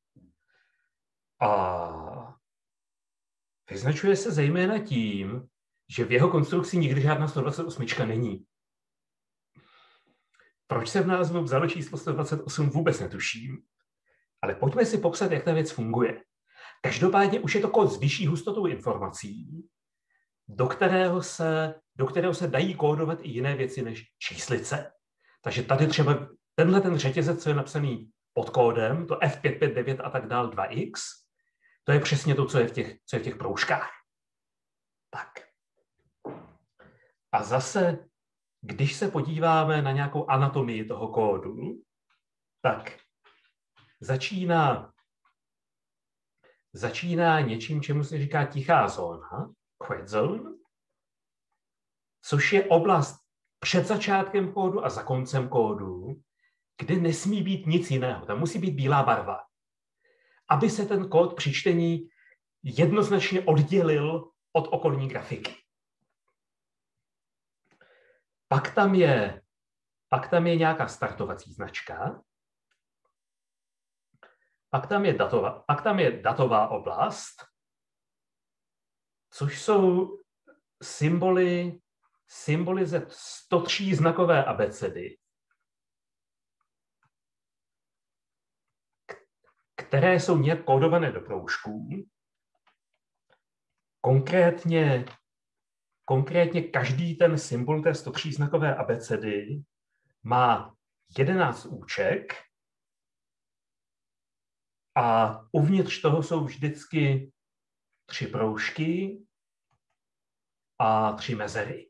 A vyznačuje se zejména tím, že v jeho konstrukci nikdy žádná sto dvacet osm není. Proč se v názvu vzalo číslo sto dvacet osm, vůbec netuším. Ale pojďme si popsat, jak ta věc funguje. Každopádně už je to kód s vyšší hustotou informací, do kterého se, do kterého se dají kódovat i jiné věci než číslice. Takže tady třeba tenhle ten řetězec, co je napsaný pod kódem, to F pět pět devět a tak dál dva X, to je přesně to, co je v těch, co je v těch proužkách. Tak. A zase, když se podíváme na nějakou anatomii toho kódu, tak začíná, začíná něčím, čemu se říká tichá zóna, quiet zone, což je oblast před začátkem kódu a za koncem kódu, kde nesmí být nic jiného. Tam musí být bílá barva. Aby se ten kód při čtení jednoznačně oddělil od okolní grafiky. Pak tam je, pak tam je nějaká startovací značka, pak tam je datová, pak tam je datová oblast, což jsou symboly, symboly ze sto tří znakové abecedy, které jsou nějak kódované do proužků. Konkrétně, konkrétně každý ten symbol té sto tří znakové abecedy má jedenáct úček a uvnitř toho jsou vždycky tři proužky a tři mezery.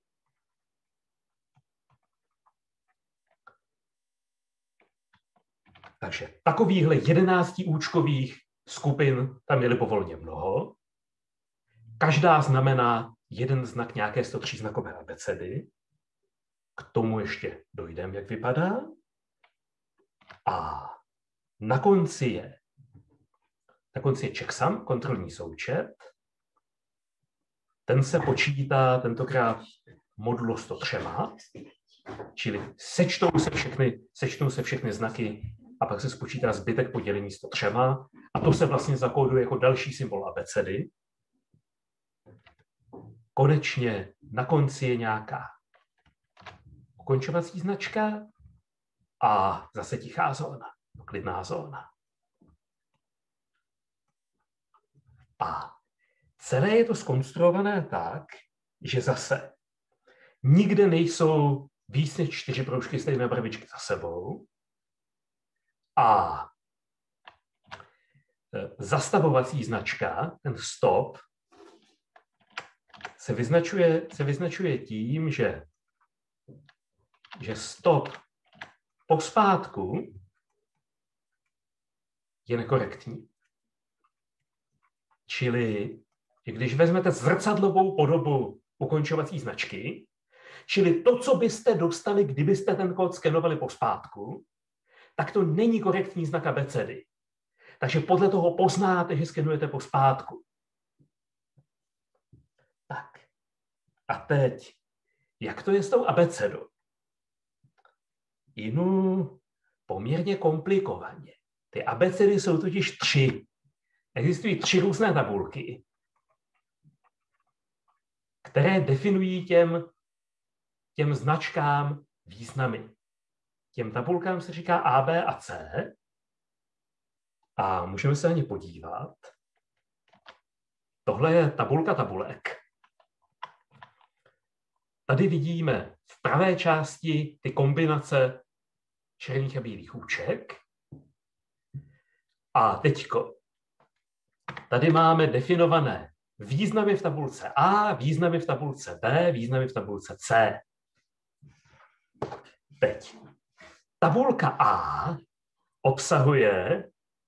Takže takovýchhle jedenáctiúčkových skupin tam je libovolně mnoho. Každá znamená jeden znak nějaké sto tří znakové abecedy. K tomu ještě dojdeme, jak vypadá. A na konci je, na konci je checksum, kontrolní součet. Ten se počítá tentokrát modulo sto tři, čili sečtou se všechny, sečtou se všechny znaky a pak se spočítá zbytek podělení sto tři a to se vlastně zakóduje jako další symbol abecedy. Konečně na konci je nějaká ukončovací značka a zase tichá zóna, klidná zóna. A celé je to zkonstruované tak, že zase nikde nejsou víc než čtyři proužky stejné barvičky za sebou a zastavovací značka, ten stop, se vyznačuje, se vyznačuje tím, že, že stop pospátku je nekorektní. Čili, když vezmete zrcadlovou podobu ukončovací značky, čili to, co byste dostali, kdybyste ten kód skenovali pospátku, tak to není korektní znak abecedy. Takže podle toho poznáte, že skenujete pospátku. Tak. A teď, jak to je s tou abecedou? Inu poměrně komplikovaně. Ty abecedy jsou totiž tři. Existují tři různé tabulky, které definují těm, těm značkám významy. Těm tabulkám se říká A, B a C. A můžeme se na ně podívat. Tohle je tabulka tabulek. Tady vidíme v pravé části ty kombinace černých a bílých úček. A teďko, tady máme definované významy v tabulce A, významy v tabulce B, významy v tabulce C. Teď, tabulka A obsahuje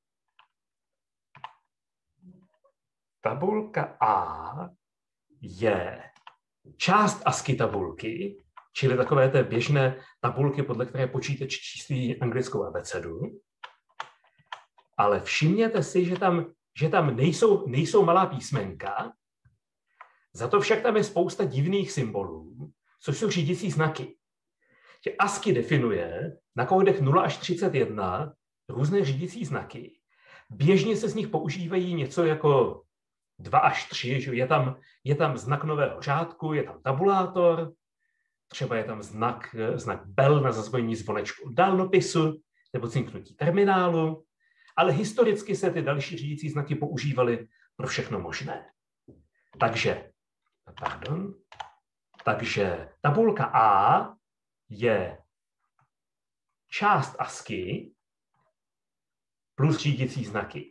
tabulka A je část ASCII tabulky, čili takové té běžné tabulky, podle které počítač číslí anglickou abecedu. Ale všimněte si, že tam, že tam nejsou, nejsou malá písmenka, za to však tam je spousta divných symbolů, což jsou řídící znaky. ASCII definuje na kódech nula až třicet jedna různé řídící znaky. Běžně se z nich používají něco jako dva až tři, že je tam, je tam znak nového řádku, je tam tabulátor, třeba je tam znak, znak bell na zazvonení zvonečku dálnopisu nebo cinknutí terminálu, ale historicky se ty další řídící znaky používaly pro všechno možné. Takže, pardon, takže tabulka A je část ASCII plus řídící znaky.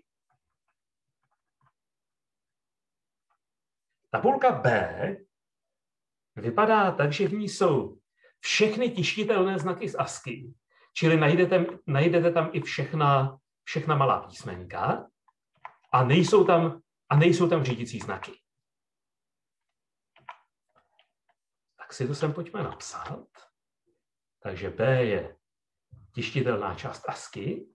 Tabulka B vypadá tak, že v ní jsou všechny tištitelné znaky z ASCII, čili najdete, najdete tam i všechna, všechna malá písmenka a nejsou tam, a nejsou tam řídící znaky. Tak si to sem pojďme napsat. Takže B je tištitelná část ASCII.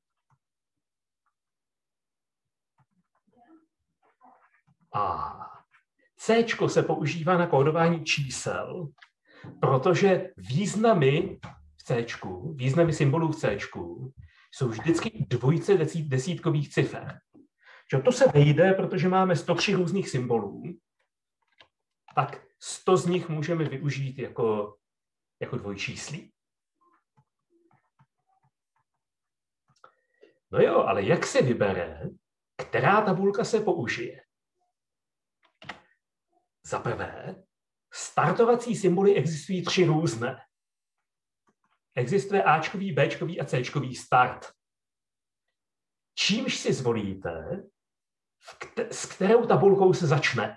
A C se používá na kódování čísel, protože významy v C, významy symbolů v C jsou vždycky dvojice desít, desítkových cifer. Že to se vejde, protože máme sto tři různých symbolů, tak sto z nich můžeme využít jako, jako dvojčíslí. No jo, ale jak se vybere, která tabulka se použije? Za prvé, startovací symboly existují tři různé. Existuje Ačkový, Bčkový a Cčkový start. Čímž si zvolíte, s kterou tabulkou se začne.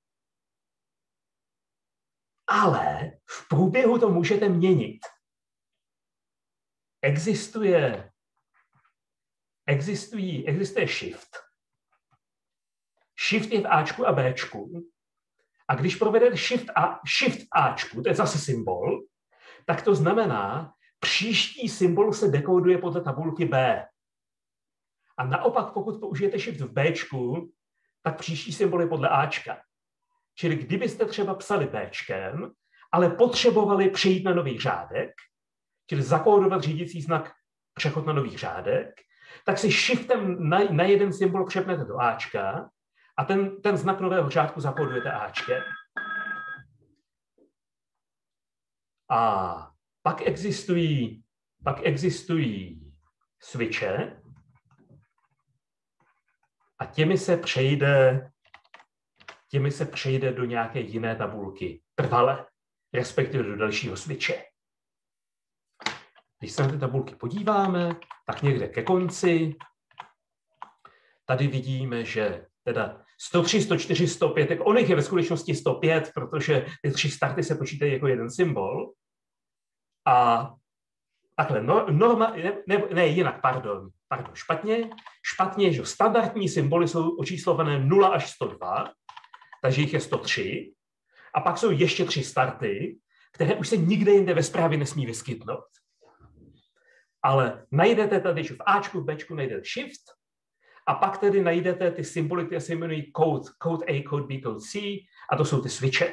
Ale v průběhu to můžete měnit. Existuje, existují, existuje shift. Shift je v Ačku a Bčku. A když provedete shift, a, shift v Ačku, to je zase symbol, tak to znamená, příští symbol se dekoduje podle tabulky B. A naopak, pokud použijete shift v Bčku, tak příští symbol je podle Ačka. Čili kdybyste třeba psali Bčkem, ale potřebovali přejít na nový řádek, čili zakódovat řídící znak přechod na nový řádek, tak si shiftem na, na jeden symbol přepnete do Ačka a ten, ten znak nového řádku zakódujete Ačkem. A pak existují, pak existují switche a těmi se přejde těmi se přejde do nějaké jiné tabulky trvale, respektive do dalšího switche. Když se na ty tabulky podíváme, tak někde ke konci tady vidíme, že teda sto tři, sto čtyři, sto pět, tak on je ve skutečnosti sto pět, protože ty tři starty se počítají jako jeden symbol. A takhle, norma, ne, ne, ne jinak, pardon, pardon, špatně, špatně, že standardní symboly jsou očíslované nula až sto dva, takže jich je sto tři. A pak jsou ještě tři starty, které už se nikde jinde ve zprávě nesmí vyskytnout. Ale najdete tady, že v Ačku, v Bčku najdete shift, a pak tedy najdete ty symboly, které se jmenují code, code A, code B, code C, a to jsou ty switche.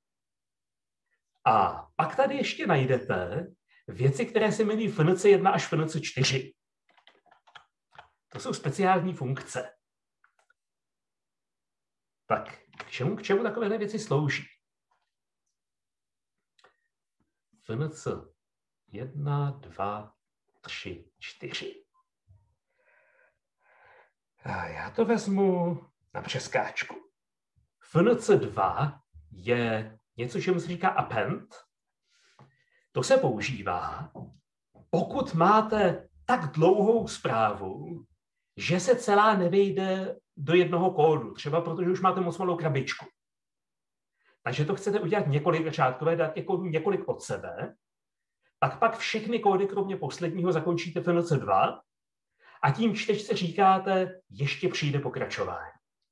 A pak tady ještě najdete věci, které se jmenují F N C jedna až F N C čtyři. To jsou speciální funkce. Tak k čemu, k čemu takové věci slouží? F N C jedna, dva, tři, čtyři. A já to vezmu na přeskáčku. F N C dva je něco, čemu se říká append. To se používá, pokud máte tak dlouhou zprávu, že se celá nevejde do jednoho kódu, třeba protože už máte moc malou krabičku. Takže to chcete udělat několik řádkové, dát kódu několik od sebe, tak pak všechny kódy, kromě posledního, zakončíte F N C dva a tím čtečce říkáte, ještě přijde pokračování.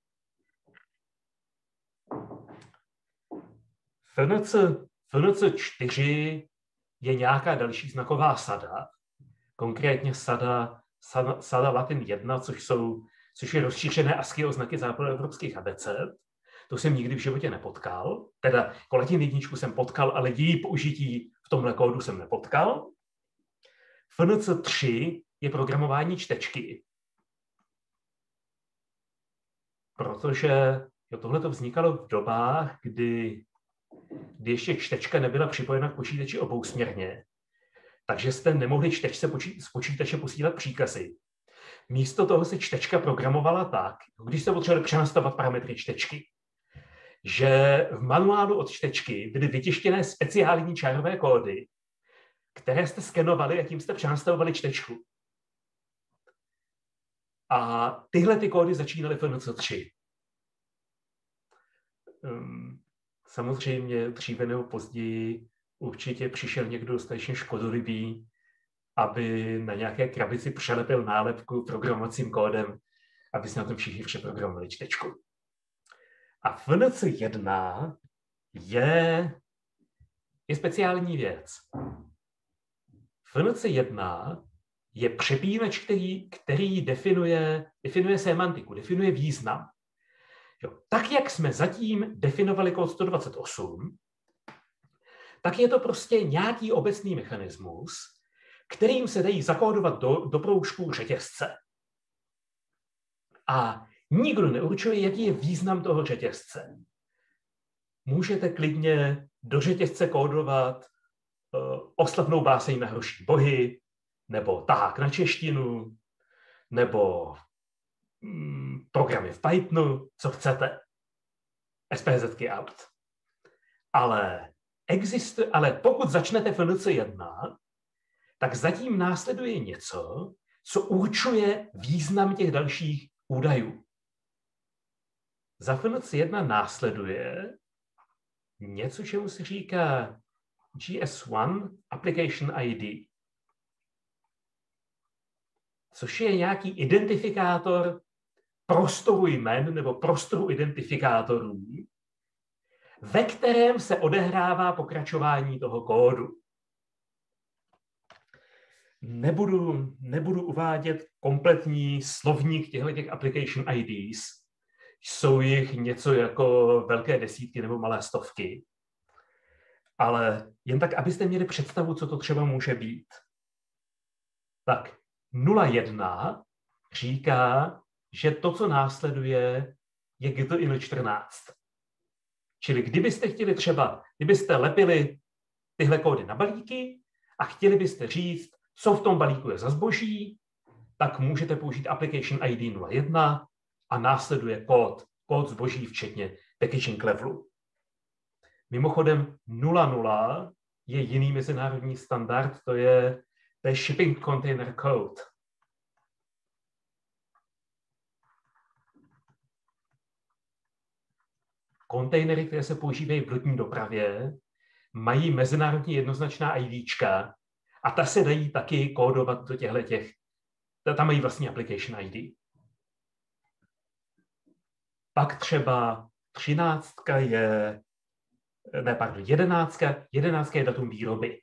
F N C, F N C čtyři je nějaká další znaková sada, konkrétně sada, sada, sada Latin jedna, což, jsou, což je rozšířené ASCII oznaky západoevropských abeced. To jsem nikdy v životě nepotkal. Teda jako Latin jedničku jsem potkal, ale její použití v tomhle kódu jsem nepotkal. F N C tři je programování čtečky. Protože tohle to vznikalo v dobách, kdy, kdy ještě čtečka nebyla připojena k počítači obousměrně. Takže jste nemohli čtečce z počítače posílat příkazy. Místo toho se čtečka programovala tak, když jste potřebovali přenastavovat parametry čtečky, že v manuálu od čtečky byly vytištěné speciální čárové kódy, které jste skenovali a tím jste přenastavovali čtečku. A tyhle ty kódy začínaly v F N C tři. Samozřejmě dříve nebo později určitě přišel někdo dostatečně škodolibý, aby na nějaké krabici přelepil nálepku programovacím kódem, aby si na tom všichni přeprogramovali čtečku. A F N C jedna je, je speciální věc. F N C jedna je přepínač, který, který definuje, definuje semantiku, definuje význam. Jo. Tak, jak jsme zatím definovali kód sto dvacet osm, tak je to prostě nějaký obecný mechanismus, kterým se dají zakódovat do, do proužků řetězce. A nikdo neurčuje, jaký je význam toho řetězce. Můžete klidně do řetězce kódovat uh, oslavnou báseň na hroší bohy, nebo tahák na češtinu, nebo mm, programy v Pythonu, co chcete. SPZky out. Ale, existuje, ale pokud začnete v F N C jedna, tak zatím následuje něco, co určuje význam těch dalších údajů. Za F N C jedna následuje něco, čemu se říká G S one Application I D, což je nějaký identifikátor prostoru jmen nebo prostoru identifikátorů, ve kterém se odehrává pokračování toho kódu. Nebudu, nebudu uvádět kompletní slovník těchto application I Ds. Jsou jich něco jako velké desítky nebo malé stovky. Ale jen tak, abyste měli představu, co to třeba může být. Tak nula jedna říká, že to, co následuje, je G T I N čtrnáct. Čili kdybyste chtěli třeba, kdybyste lepili tyhle kódy na balíky a chtěli byste říct, co v tom balíku je za zboží, tak můžete použít application I D nula jedna a následuje kód, kód zboží včetně packaging levelu. Mimochodem nula nula je jiný mezinárodní standard, to je, to je Shipping Container Code. Kontejnery, které se používají v lodní dopravě, mají mezinárodně jednoznačná IDčka a ta se dají taky kódovat do těchto těch. Tam mají vlastně application I D. Pak třeba třináctka je, ne, pardon, jedenáctka, jedenáctka je datum výroby.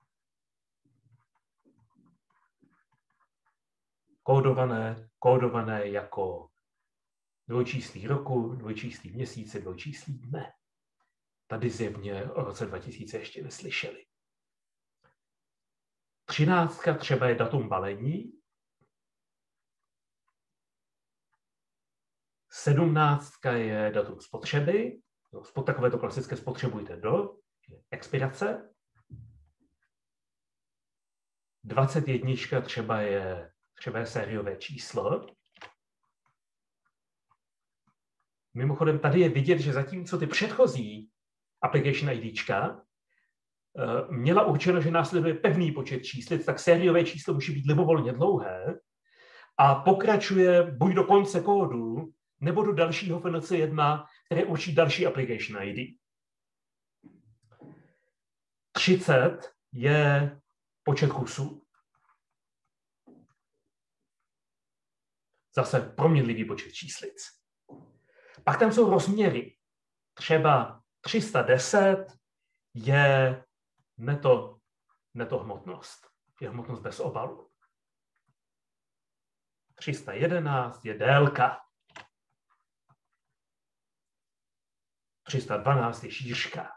Kódované, kódované jako dvojčíslí roku, dvojčíslí měsíce, dvojčíslí dne. Tady zjevně o roce dva tisíce ještě neslyšeli. Třináctka třeba je datum balení. Sedmnáctka je datum spotřeby. Takové to klasické spotřebujte do, expirace. dvacet jedna třeba je, třeba je sériové číslo. Mimochodem, tady je vidět, že zatímco ty předchozí application IDčka měla určeno, že následuje pevný počet číslic, tak sériové číslo může být libovolně dlouhé a pokračuje buď do konce kódu, nebo do dalšího F N C jedna, které určí další application I D. třicet je počet kusů. Zase proměnlivý počet číslic. Pak tam jsou rozměry. Třeba tři sta deset je neto, neto hmotnost. Je hmotnost bez obalu. tři sta jedenáct je délka. tři sta dvanáct je šířka.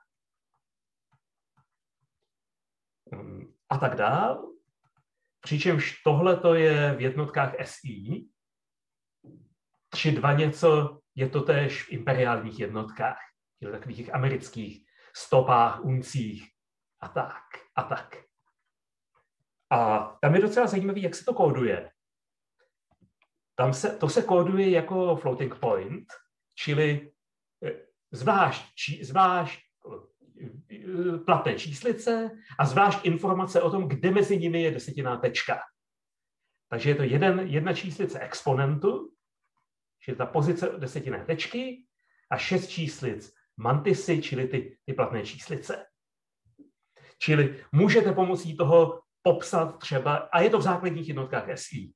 A tak dál. Přičemž tohle je v jednotkách S I. tři dva něco je to též v imperiálních jednotkách, v takových amerických stopách, uncích a tak a tak. A tam je docela zajímavé, jak se to kóduje. Tam se, to se kóduje jako floating point, čili zvlášť, či, zvlášť platné číslice a zvlášť informace o tom, kde mezi nimi je desetinná tečka. Takže je to jeden, jedna číslice exponentu, čili ta pozice desetinné tečky a šest číslic mantisy, čili ty, ty platné číslice. Čili můžete pomocí toho popsat třeba, a je to v základních jednotkách S I.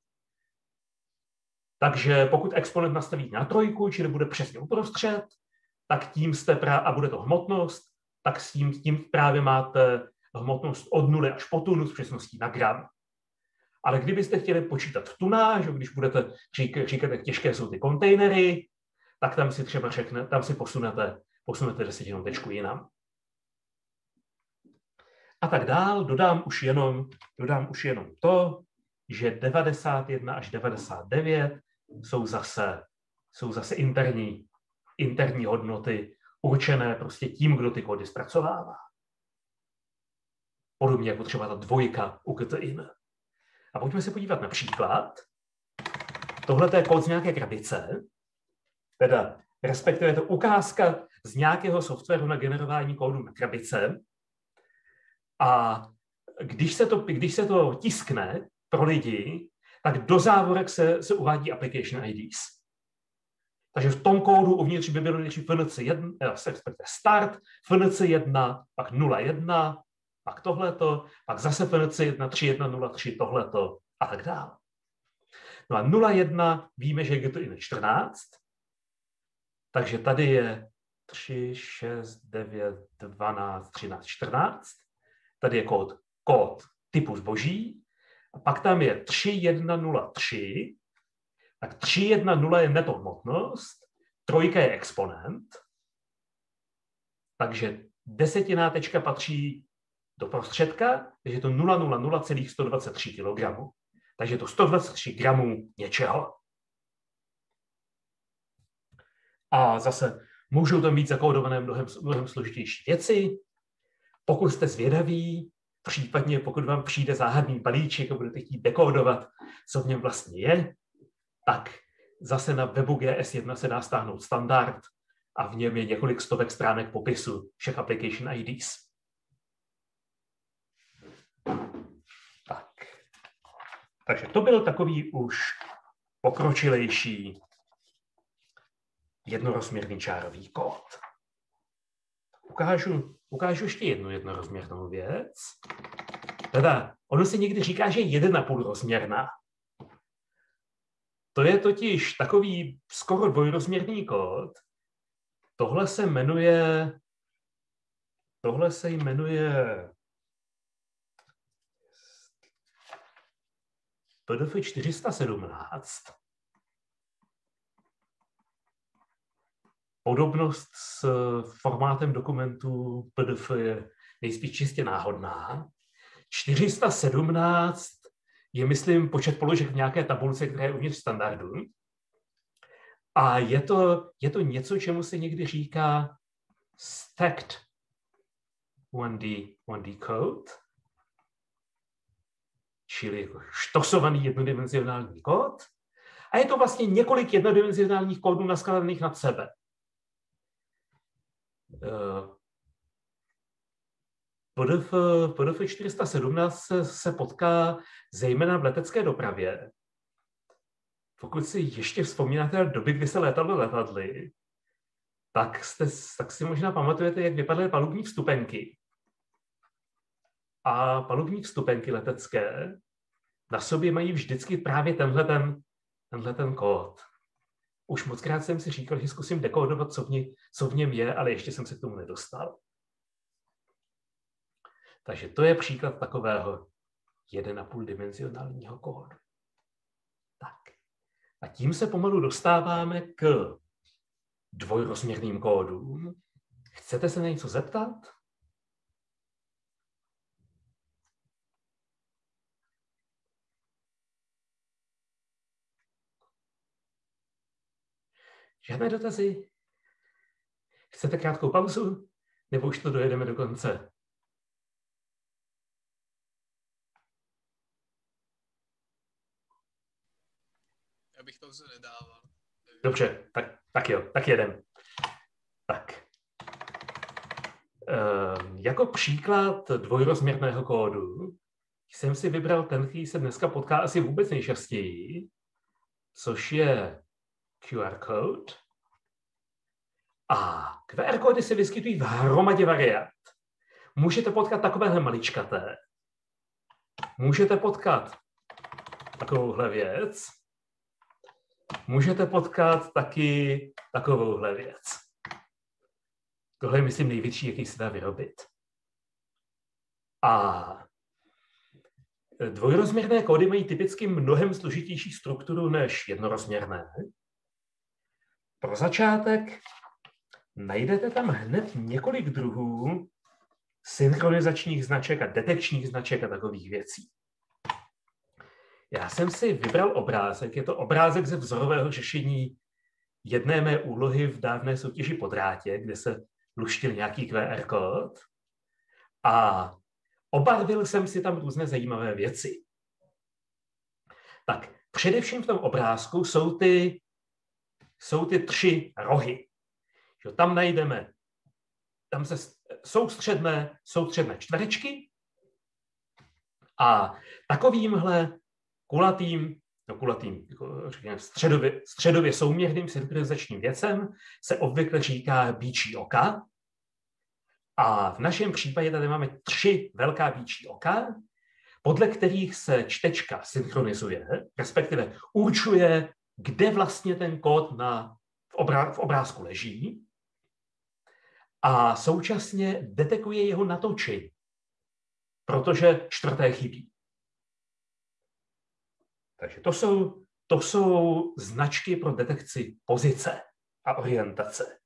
Takže pokud exponent nastaví na trojku, čili bude přesně uprostřed, tak tím jste právě, a bude to hmotnost, tak s tím, tím právě máte hmotnost od nuly až po tunu s přesností na gram. Ale kdybyste chtěli počítat v tunách, když budete říkat, říkat, jak těžké jsou ty kontejnery, tak tam si třeba řekne, tam si posunete, posunete desetinou tečku jinam. A tak dál, dodám už jenom, dodám už jenom to, že devadesát jedna až devadesát devět jsou zase, jsou zase interní, interní hodnoty určené prostě tím, kdo ty kódy zpracovává. Podobně jako třeba ta dvojka u G T I N. A pojďme se podívat na příklad. Tohle je kód z nějaké krabice, teda respektive je to ukázka z nějakého softwaru na generování kódu na krabice. A když se to, když se to tiskne pro lidi, tak do závorek se, se uvádí application I Ds. Takže v tom kódu uvnitř by bylo F N C jedna, start, F N C jedna, pak nula jedna, pak tohleto, pak zase F N C jedna, tři jedna nula tři, tohleto a tak dále. No a nula jedna víme, že je to i čtrnáct, takže tady je tři, šest, devět, dvanáct, třináct, čtrnáct. Tady je kód, kód typu zboží. A pak tam je tři jedna nula tři. Tak tři jedna nula je netohmotnost, trojka je exponent. Takže desetinná tečka patří do prostředka, takže je to nula nula nula celá sto dvacet tři kilogramů. Takže je to sto dvacet tři gramů něčeho. A zase můžou tam být zakódované mnohem, mnohem složitější věci. Pokud jste zvědaví, případně pokud vám přijde záhadný balíček a budete chtít dekódovat, co v něm vlastně je, tak zase na webu G S jedna se dá stáhnout standard a v něm je několik stovek stránek popisu všech application I Ds. Tak. Takže to byl takový už pokročilejší jednorozměrný čárový kód. Ukážu, ukážu ještě jednu jednorozměrnou věc. Teda, ono se někdy říká, že je jeden a půl rozměrná. To je totiž takový skoro dvojrozměrný kód. Tohle se jmenuje, tohle se jmenuje P D F čtyři sta sedmnáct. Podobnost s formátem dokumentu P D F je nejspíš čistě náhodná. čtyři sta sedmnáct je, myslím, počet položek v nějaké tabulce, která je uvnitř standardu. A je to, je to něco, čemu se někdy říká stacked one D, one D code, čili jako štosovaný jednodimenzionální kód. A je to vlastně několik jednodimenzionálních kódů naskladaných nad sebe. P D F, P D F čtyři sta sedmnáct se, se potká zejména v letecké dopravě. Pokud si ještě vzpomínáte na doby, kdy se létalo letadly, tak, jste, tak si možná pamatujete, jak vypadaly palubní vstupenky. A palubní vstupenky letecké na sobě mají vždycky právě tenhle ten, tenhle ten kód. Už mockrát jsem si říkal, že zkusím dekódovat, co v, ní, co v něm je, ale ještě jsem se k tomu nedostal. Takže to je příklad takového jeden a půl dimenzionálního kódu. Tak. A tím se pomalu dostáváme k dvojrozměrným kódům. Chcete se na něco zeptat? Žádné dotazy? Chcete krátkou pauzu? Nebo už to dojedeme do konce? Já bych pauzu nedával. Dobře, tak, tak jo, tak jedem. Tak. E, jako příklad dvojrozměrného kódu jsem si vybral ten, který se dneska potká asi vůbec nejčastěji, což je Q R code. A Q R kódy se vyskytují v hromadě variant. Můžete potkat takovéhle maličkaté. Můžete potkat takovouhle věc. Můžete potkat taky takovouhle věc. Tohle je, myslím, největší, jaký se dá vyrobit. A dvojrozměrné kódy mají typicky mnohem složitější strukturu než jednorozměrné. Pro začátek najdete tam hned několik druhů synchronizačních značek a detekčních značek a takových věcí. Já jsem si vybral obrázek, je to obrázek ze vzorového řešení jedné mé úlohy v dávné soutěži po drátě, kde se luštil nějaký Q R kód a obarvil jsem si tam různé zajímavé věci. Tak především v tom obrázku jsou ty, jsou ty tři rohy. Jo, tam najdeme, tam se soustředné, soustředné čtverečky a takovýmhle kulatým, no kulatým, jako řekněme, středově, středově souměrným synchronizačním věcem se obvykle říká býčí oka. A v našem případě tady máme tři velká býčí oka, podle kterých se čtečka synchronizuje, respektive určuje, kde vlastně ten kód na, v, obrá, v obrázku leží a současně detekuje jeho natočení, protože čtvrté chybí. Takže to jsou, to jsou značky pro detekci pozice a orientace.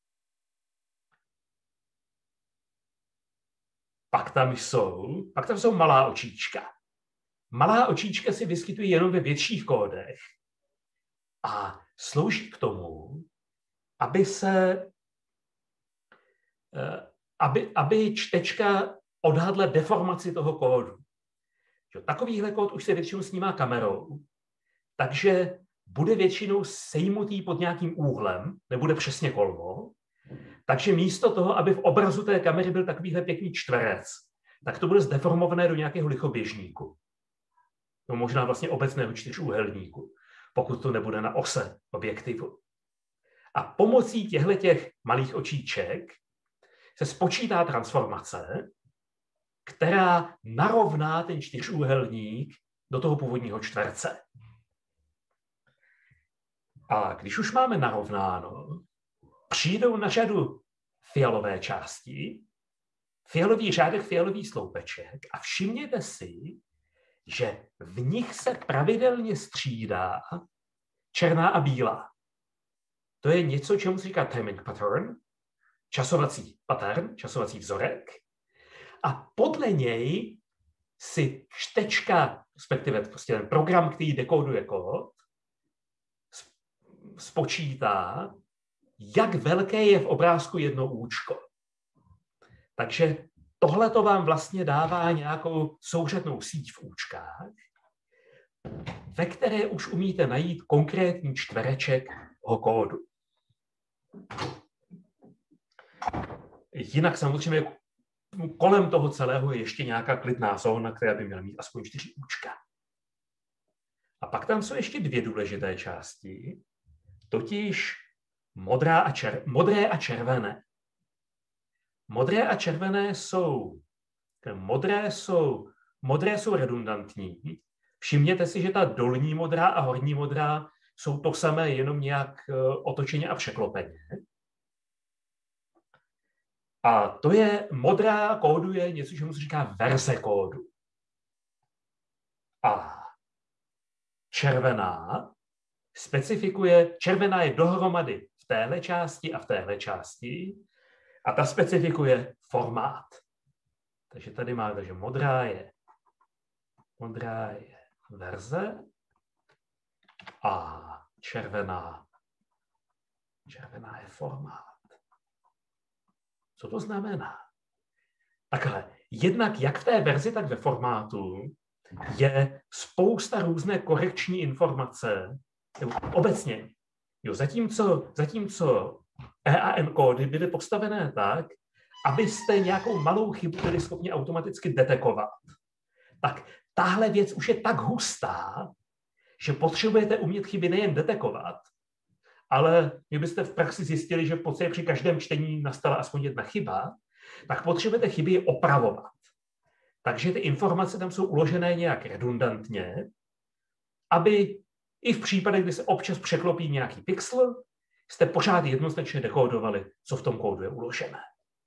Pak tam jsou, pak tam jsou malá očíčka. Malá očíčka se vyskytují jenom ve větších kódech a slouží k tomu, aby se, aby, aby čtečka odhadla deformaci toho kódu. Takovýhle kód už se většinou snímá kamerou, takže bude většinou sejmutý pod nějakým úhlem, nebude přesně kolmo, Takže místo toho, aby v obrazu té kamery byl takovýhle pěkný čtverec, tak to bude zdeformované do nějakého lichoběžníku. No možná vlastně obecného čtyřúhelníku, pokud to nebude na ose objektivu. A pomocí těchto malých očíček se spočítá transformace, která narovná ten čtyřúhelník do toho původního čtverce. A když už máme narovnáno, přijdou na řadu fialové části, fialový řádek, fialový sloupeček a všimněte si, že v nich se pravidelně střídá černá a bílá. To je něco, čemu se říká timing pattern, časovací pattern, časovací vzorek. A podle něj si čtečka, respektive prostě ten program, který dekoduje kód, spočítá, jak velké je v obrázku jedno účko. Takže tohle to vám vlastně dává nějakou souřadnou síť v účkách, ve které už umíte najít konkrétní čtvereček toho kódu. Jinak samozřejmě kolem toho celého je ještě nějaká klidná zóna, která by měla mít aspoň čtyři účka. A pak tam jsou ještě dvě důležité části, totiž modrá a čer, modré a červené. Modré a červené jsou, modré jsou, modré jsou redundantní. Všimněte si, že ta dolní modrá a horní modrá jsou to samé, jenom nějak otočeně a překlopeně. A to je, modrá kóduje něco, čemu se říká verze kódu. A červená specifikuje, červená je dohromady v téhle části a v téhle části a ta specifikuje formát. Takže tady máte, že modrá je, modrá je verze a červená, červená je formát. Co to znamená? Takhle, jednak jak v té verzi, tak ve formátu je spousta různé korekční informace, nebo obecně. Jo, zatímco, zatímco E A N kódy byly postavené tak, abyste nějakou malou chybu byli schopni automaticky detekovat, tak tahle věc už je tak hustá, že potřebujete umět chyby nejen detekovat, ale kdybyste v praxi zjistili, že v podstatě při každém čtení nastala aspoň jedna chyba, tak potřebujete chyby opravovat. Takže ty informace tam jsou uložené nějak redundantně, aby i v případech, kdy se občas překlopí nějaký pixel, jste pořád jednoznačně dekódovali, co v tom kódu je uložené.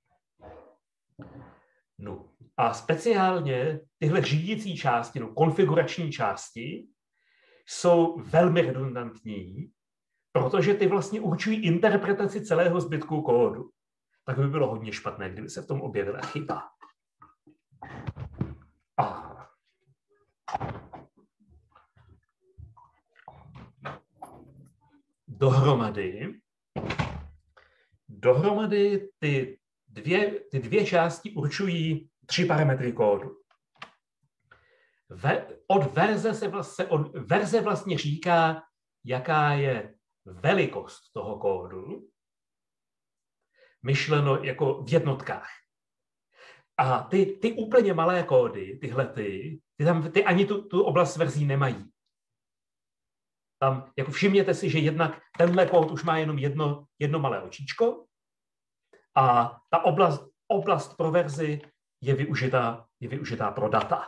No a speciálně tyhle řídící části, no konfigurační části, jsou velmi redundantní, protože ty vlastně určují interpretaci celého zbytku kódu. Tak by bylo hodně špatné, kdyby se v tom objevila chyba. A dohromady, dohromady ty dvě, ty dvě části určují tři parametry kódu. Ve, od verze se vlastně, od verze vlastně říká, jaká je velikost toho kódu, myšleno jako v jednotkách. A ty, ty úplně malé kódy, tyhle ty, ty, tam, ty ani tu, tu oblast verzí nemají. Tam, jako všimněte si, že jednak tenhle kód už má jenom jedno, jedno malé očíčko a ta oblast, oblast pro verzi je využitá, je využitá pro data.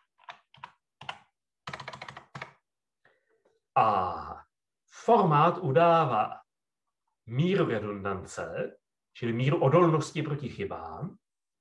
A formát udává míru redundance, čili míru odolnosti proti chybám,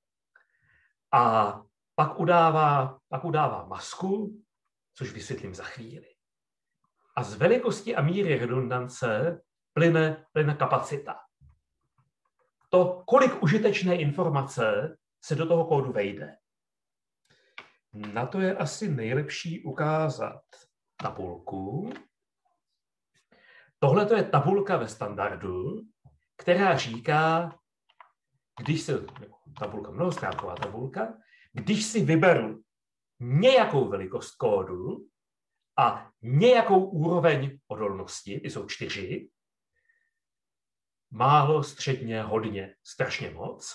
a pak udává, pak udává masku, což vysvětlím za chvíli. A z velikosti a míry redundance plyne, plyne kapacita. To, kolik užitečné informace se do toho kódu vejde. Na to je asi nejlepší ukázat tabulku. Tohle to je tabulka ve standardu, která říká, když se, tabulka, mnohostránková tabulka, když si vyberu nějakou velikost kódu a nějakou úroveň odolnosti, ty jsou čtyři, málo, středně, hodně, strašně moc,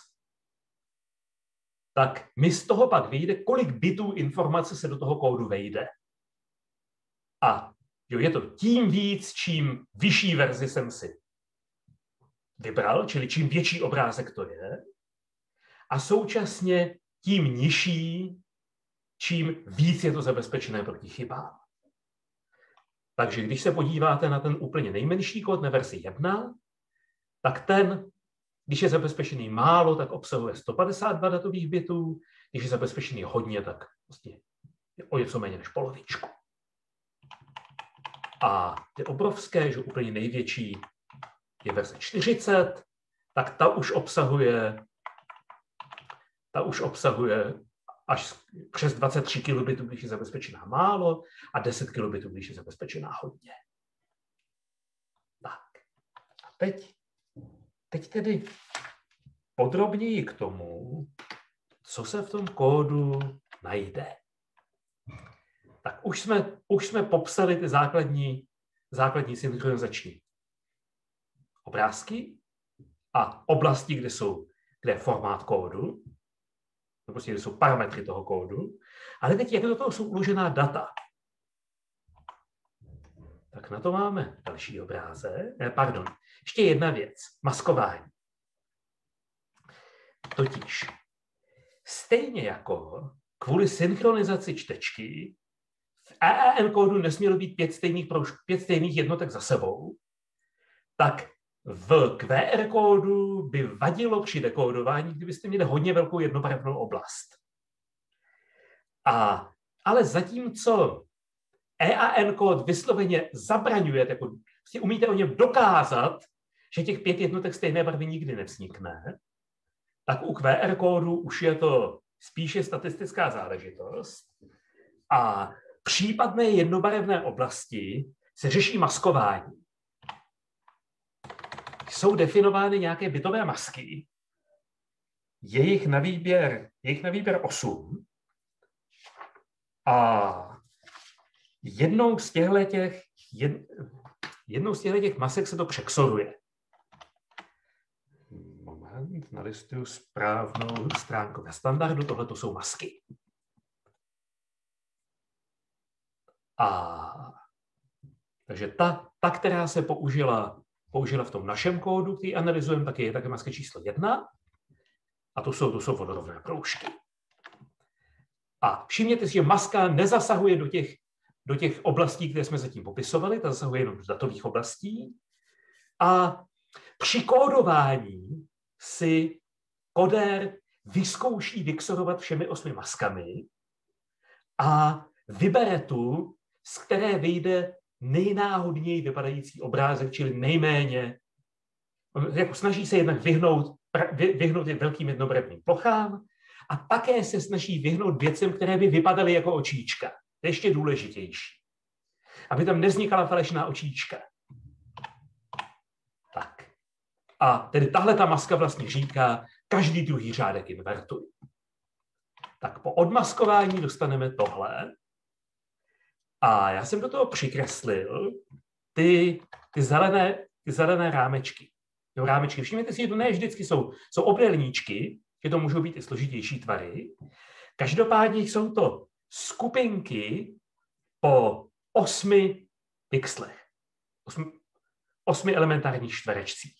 tak mi z toho pak vyjde, kolik bitů informace se do toho kódu vejde. A jo, je to tím víc, čím vyšší verzi jsem si vybral, čili čím větší obrázek to je, a současně tím nižší, čím víc je to zabezpečené proti chybám. Takže když se podíváte na ten úplně nejmenší kód na verzi jedna, tak ten, když je zabezpečený málo, tak obsahuje sto padesát dva datových bitů, když je zabezpečený hodně, tak vlastně je o něco méně než polovičku. A ty obrovské, že úplně největší je verze čtyřicet, tak ta už obsahuje, ta už obsahuje až přes dvacet tři kilobitů, když je zabezpečená málo, a deset kilobitů, když je zabezpečená hodně. Tak. A teď, teď tedy podrobněji k tomu, co se v tom kódu najde. Tak už jsme, už jsme popsali ty základní, základní synchronizační obrázky a oblasti, kde, jsou, kde je formát kódu, prostě kde jsou parametry toho kódu, ale teď, jak do toho jsou uložená data. Tak na to máme další obrázek. Eh, pardon, ještě jedna věc. Maskování. Totiž stejně jako kvůli synchronizaci čtečky v E E N kódu nesmělo být pět stejných, pět stejných jednotek za sebou, tak v Q R kódu by vadilo při dekódování, kdybyste měli hodně velkou jednobarevnou oblast. A, ale zatímco E A N kód vysloveně zabraňuje, jako si umíte o něm dokázat, že těch pět jednotek stejné barvy nikdy nevznikne, tak u Q R kódu už je to spíše statistická záležitost a případné jednobarevné oblasti se řeší maskování. Jsou definovány nějaké bitové masky, jejich na výběr, jejich na výběr osm a jednou z těchto těch, jed, jednou z těchto těch masek se to překsoruje. Moment, nalistuju správnou stránku ve standardu, tohle to jsou masky. A takže ta, ta která se použila, použila v tom našem kódu, který analyzujeme, tak je také maska číslo jedna. A to jsou, to jsou vodorovné proužky. A všimněte si, že maska nezasahuje do těch, do těch oblastí, které jsme zatím popisovali, ta zasahuje jenom do datových oblastí. A při kódování si kodér vyzkouší vixorovat všemi osmi maskami a vybere tu, z které vyjde nejnáhodněji vypadající obrázek, čili nejméně. Jako snaží se jednak vyhnout, vyhnout velkým jednobarevným plochám a také se snaží vyhnout věcem, které by vypadaly jako očíčka. To je ještě důležitější. Aby tam nevznikala falešná očíčka. Tak. A tedy tahle ta maska vlastně říká, každý druhý řádek invertuj. Tak po odmaskování dostaneme tohle. A já jsem do toho přikreslil ty, ty, zelené, ty zelené rámečky. Jo, rámečky. Všimněte si, že to ne vždycky jsou, jsou obdélníčky, že to můžou být i složitější tvary. Každopádně jsou to skupinky po osmi pixlech. Osmi, osmi elementárních čtverečcích.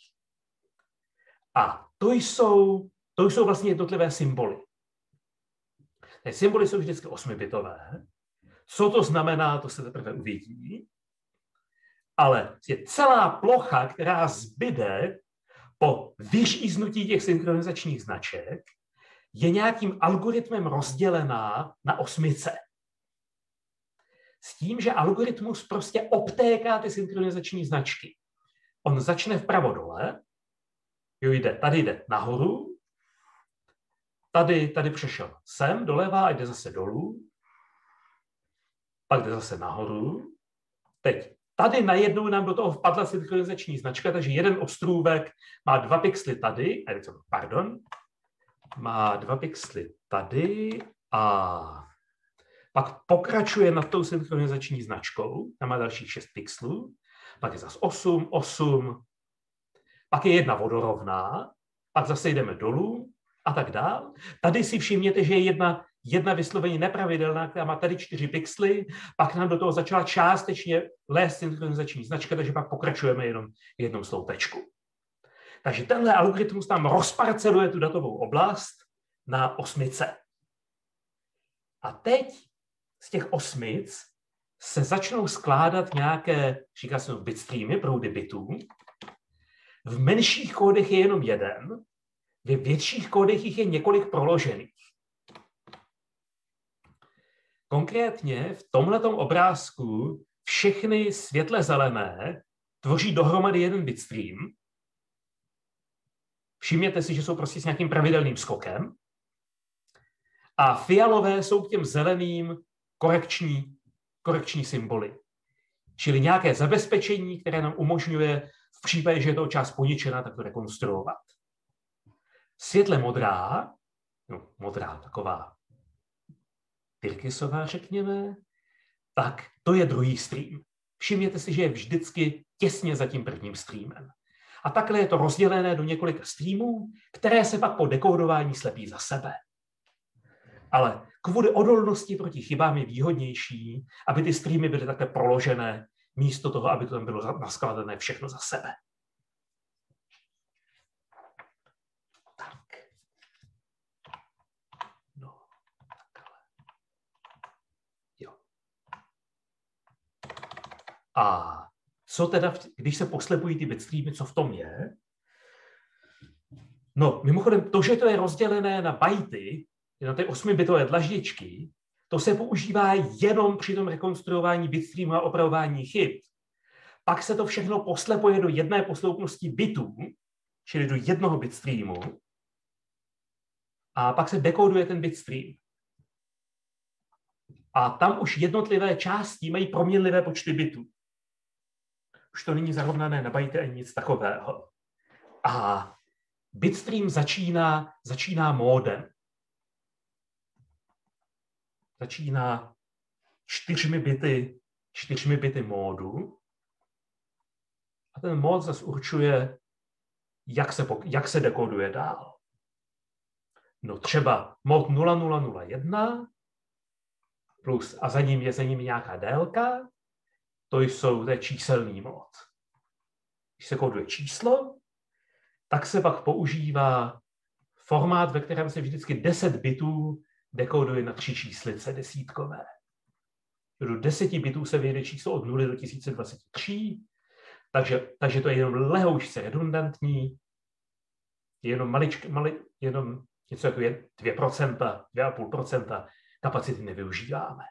A to jsou, to jsou vlastně jednotlivé symboly. Ty symboly jsou vždycky osmibitové. Co to znamená, to se teprve uvidí. Ale je celá plocha, která zbyde po vyříznutí těch synchronizačních značek, je nějakým algoritmem rozdělená na osmice. S tím, že algoritmus prostě obtéká ty synchronizační značky. On začne vpravo dole, jo, jde, tady jde nahoru, tady, tady přešel sem doleva a jde zase dolů, pak jde zase nahoru. Teď tady najednou nám do toho vpadla synchronizační značka, takže jeden ostrůvek má dva pixely tady, pardon, má dva pixely tady a pak pokračuje nad tou synchronizační značkou, tam má dalších šest pixelů, pak je zase osm, osm, pak je jedna vodorovná, pak zase jdeme dolů a tak dál. Tady si všimněte, že je jedna, jedna vysloveně nepravidelná, která má tady čtyři pixely, pak nám do toho začala částečně lézt synchronizační značka, takže pak pokračujeme jenom v jednom sloupečku. Takže tenhle algoritmus tam rozparceluje tu datovou oblast na osmice. A teď z těch osmic se začnou skládat nějaké, říká se bitstreamy, proudy bitů. V menších kódech je jenom jeden, ve větších kódech jich je několik proložených. Konkrétně v tomhletom obrázku všechny světle zelené tvoří dohromady jeden bitstream. Všimněte si, že jsou prostě s nějakým pravidelným skokem. A fialové jsou k těm zeleným korekční, korekční symboly. Čili nějaké zabezpečení, které nám umožňuje v případě, že je to část poničená, tak to rekonstruovat. Světle modrá, no modrá, taková tyrkysová, řekněme, tak to je druhý stream. Všimněte si, že je vždycky těsně za tím prvním streamem. A takhle je to rozdělené do několika streamů, které se pak po dekódování slepí za sebe. Ale kvůli odolnosti proti chybám je výhodnější, aby ty streamy byly takhle proložené, místo toho, aby to tam bylo naskladené všechno za sebe. Tak. No, takhle. Jo. A co teda, když se poslepují ty bitstreamy, co v tom je? No, mimochodem, to, že to je rozdělené na bajty, na ty osmibitové dlaždičky, to se používá jenom při tom rekonstruování bitstreamu a opravování chyb. Pak se to všechno poslepuje do jedné posloupnosti bitů, čili do jednoho bitstreamu, a pak se dekoduje ten bitstream. A tam už jednotlivé části mají proměnlivé počty bitů. Už to není zarovnané na bajty ani nic takového. A bitstream začíná, začíná módem. Začíná čtyřmi bity, čtyřmi bity módu. A ten mód zase určuje, jak se, jak se dekoduje dál. No třeba mód nula nula nula jedna plus a za ním je za ním nějaká délka, to jsou, to je číselný mód. Když se kóduje číslo, tak se pak používá formát, ve kterém se vždycky deset bitů dekoduje na tři číslice desítkové. Do deseti bitů se vyjede číslo od nuly do tisíce dvacet tři, takže, takže to je jenom lehoučce redundantní, je jenom, maličk, mali, jenom něco jako je dvě procenta, dvě celá pět procenta kapacity nevyužíváme.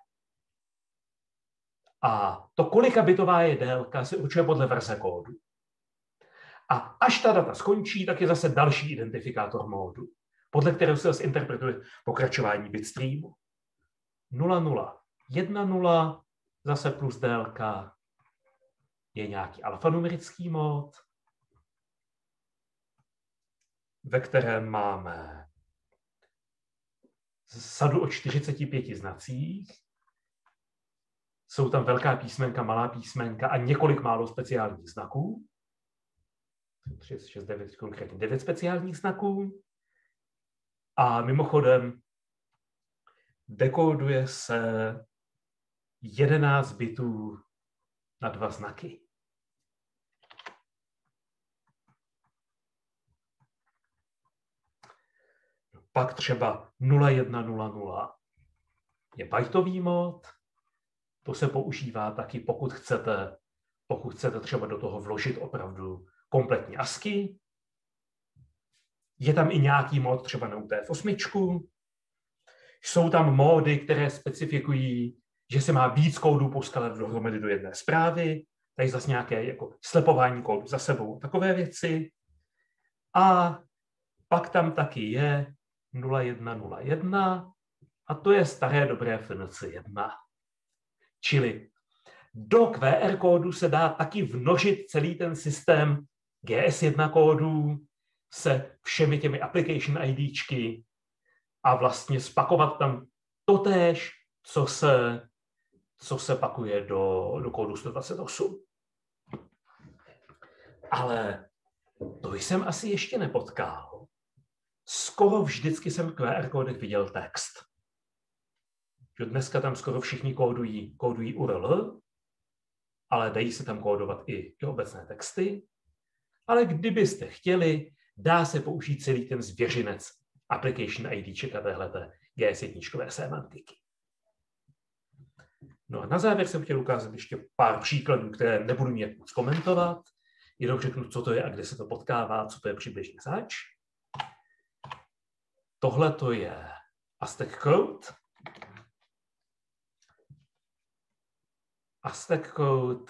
A to, kolika bitová je délka, se určuje podle verze kódu. A až ta data skončí, tak je zase další identifikátor módu, podle kterého se zase interpretuje pokračování bitstreamu. nula nula jedna nula, zase plus délka, je nějaký alfanumerický mód, ve kterém máme sadu o čtyřiceti pěti znacích. Jsou tam velká písmenka, malá písmenka a několik málo speciálních znaků. tři, šest, devět, konkrétně devět speciálních znaků. A mimochodem dekoduje se jedenáct bitů na dva znaky. Pak třeba nula jedna nula nula je bajtový mód. To se používá taky, pokud chcete, pokud chcete třeba do toho vložit opravdu kompletní ASCII. Je tam i nějaký mód třeba na U T F osm. Jsou tam módy, které specifikují, že se má víc kódů poskládat dohromady do jedné zprávy. Tady zase nějaké jako slepování kódu za sebou, takové věci. A pak tam taky je nula jedna nula jedna a to je staré dobré F N C jedna. Čili do Q R kódu se dá taky vnožit celý ten systém G S jedna kódů se všemi těmi application IDčky a vlastně spakovat tam totéž, co se, co se pakuje do, do kódu sto dvacet osm. Ale To jsem asi ještě nepotkal. Skoro vždycky jsem v Q R kódech viděl text. Že dneska tam skoro všichni kódují, kódují U R L, ale dají se tam kódovat i, i obecné texty. Ale kdybyste chtěli, dá se použít celý ten zvěřinec application IDček a téhleté G S jedna semantiky. No a na závěr jsem chtěl ukázat ještě pár příkladů, které nebudu nějak moc komentovat. Jenom řeknu, co to je a kde se to potkává, co to je přibližně zač. Tohle to je Aztec Code. Aztec Code.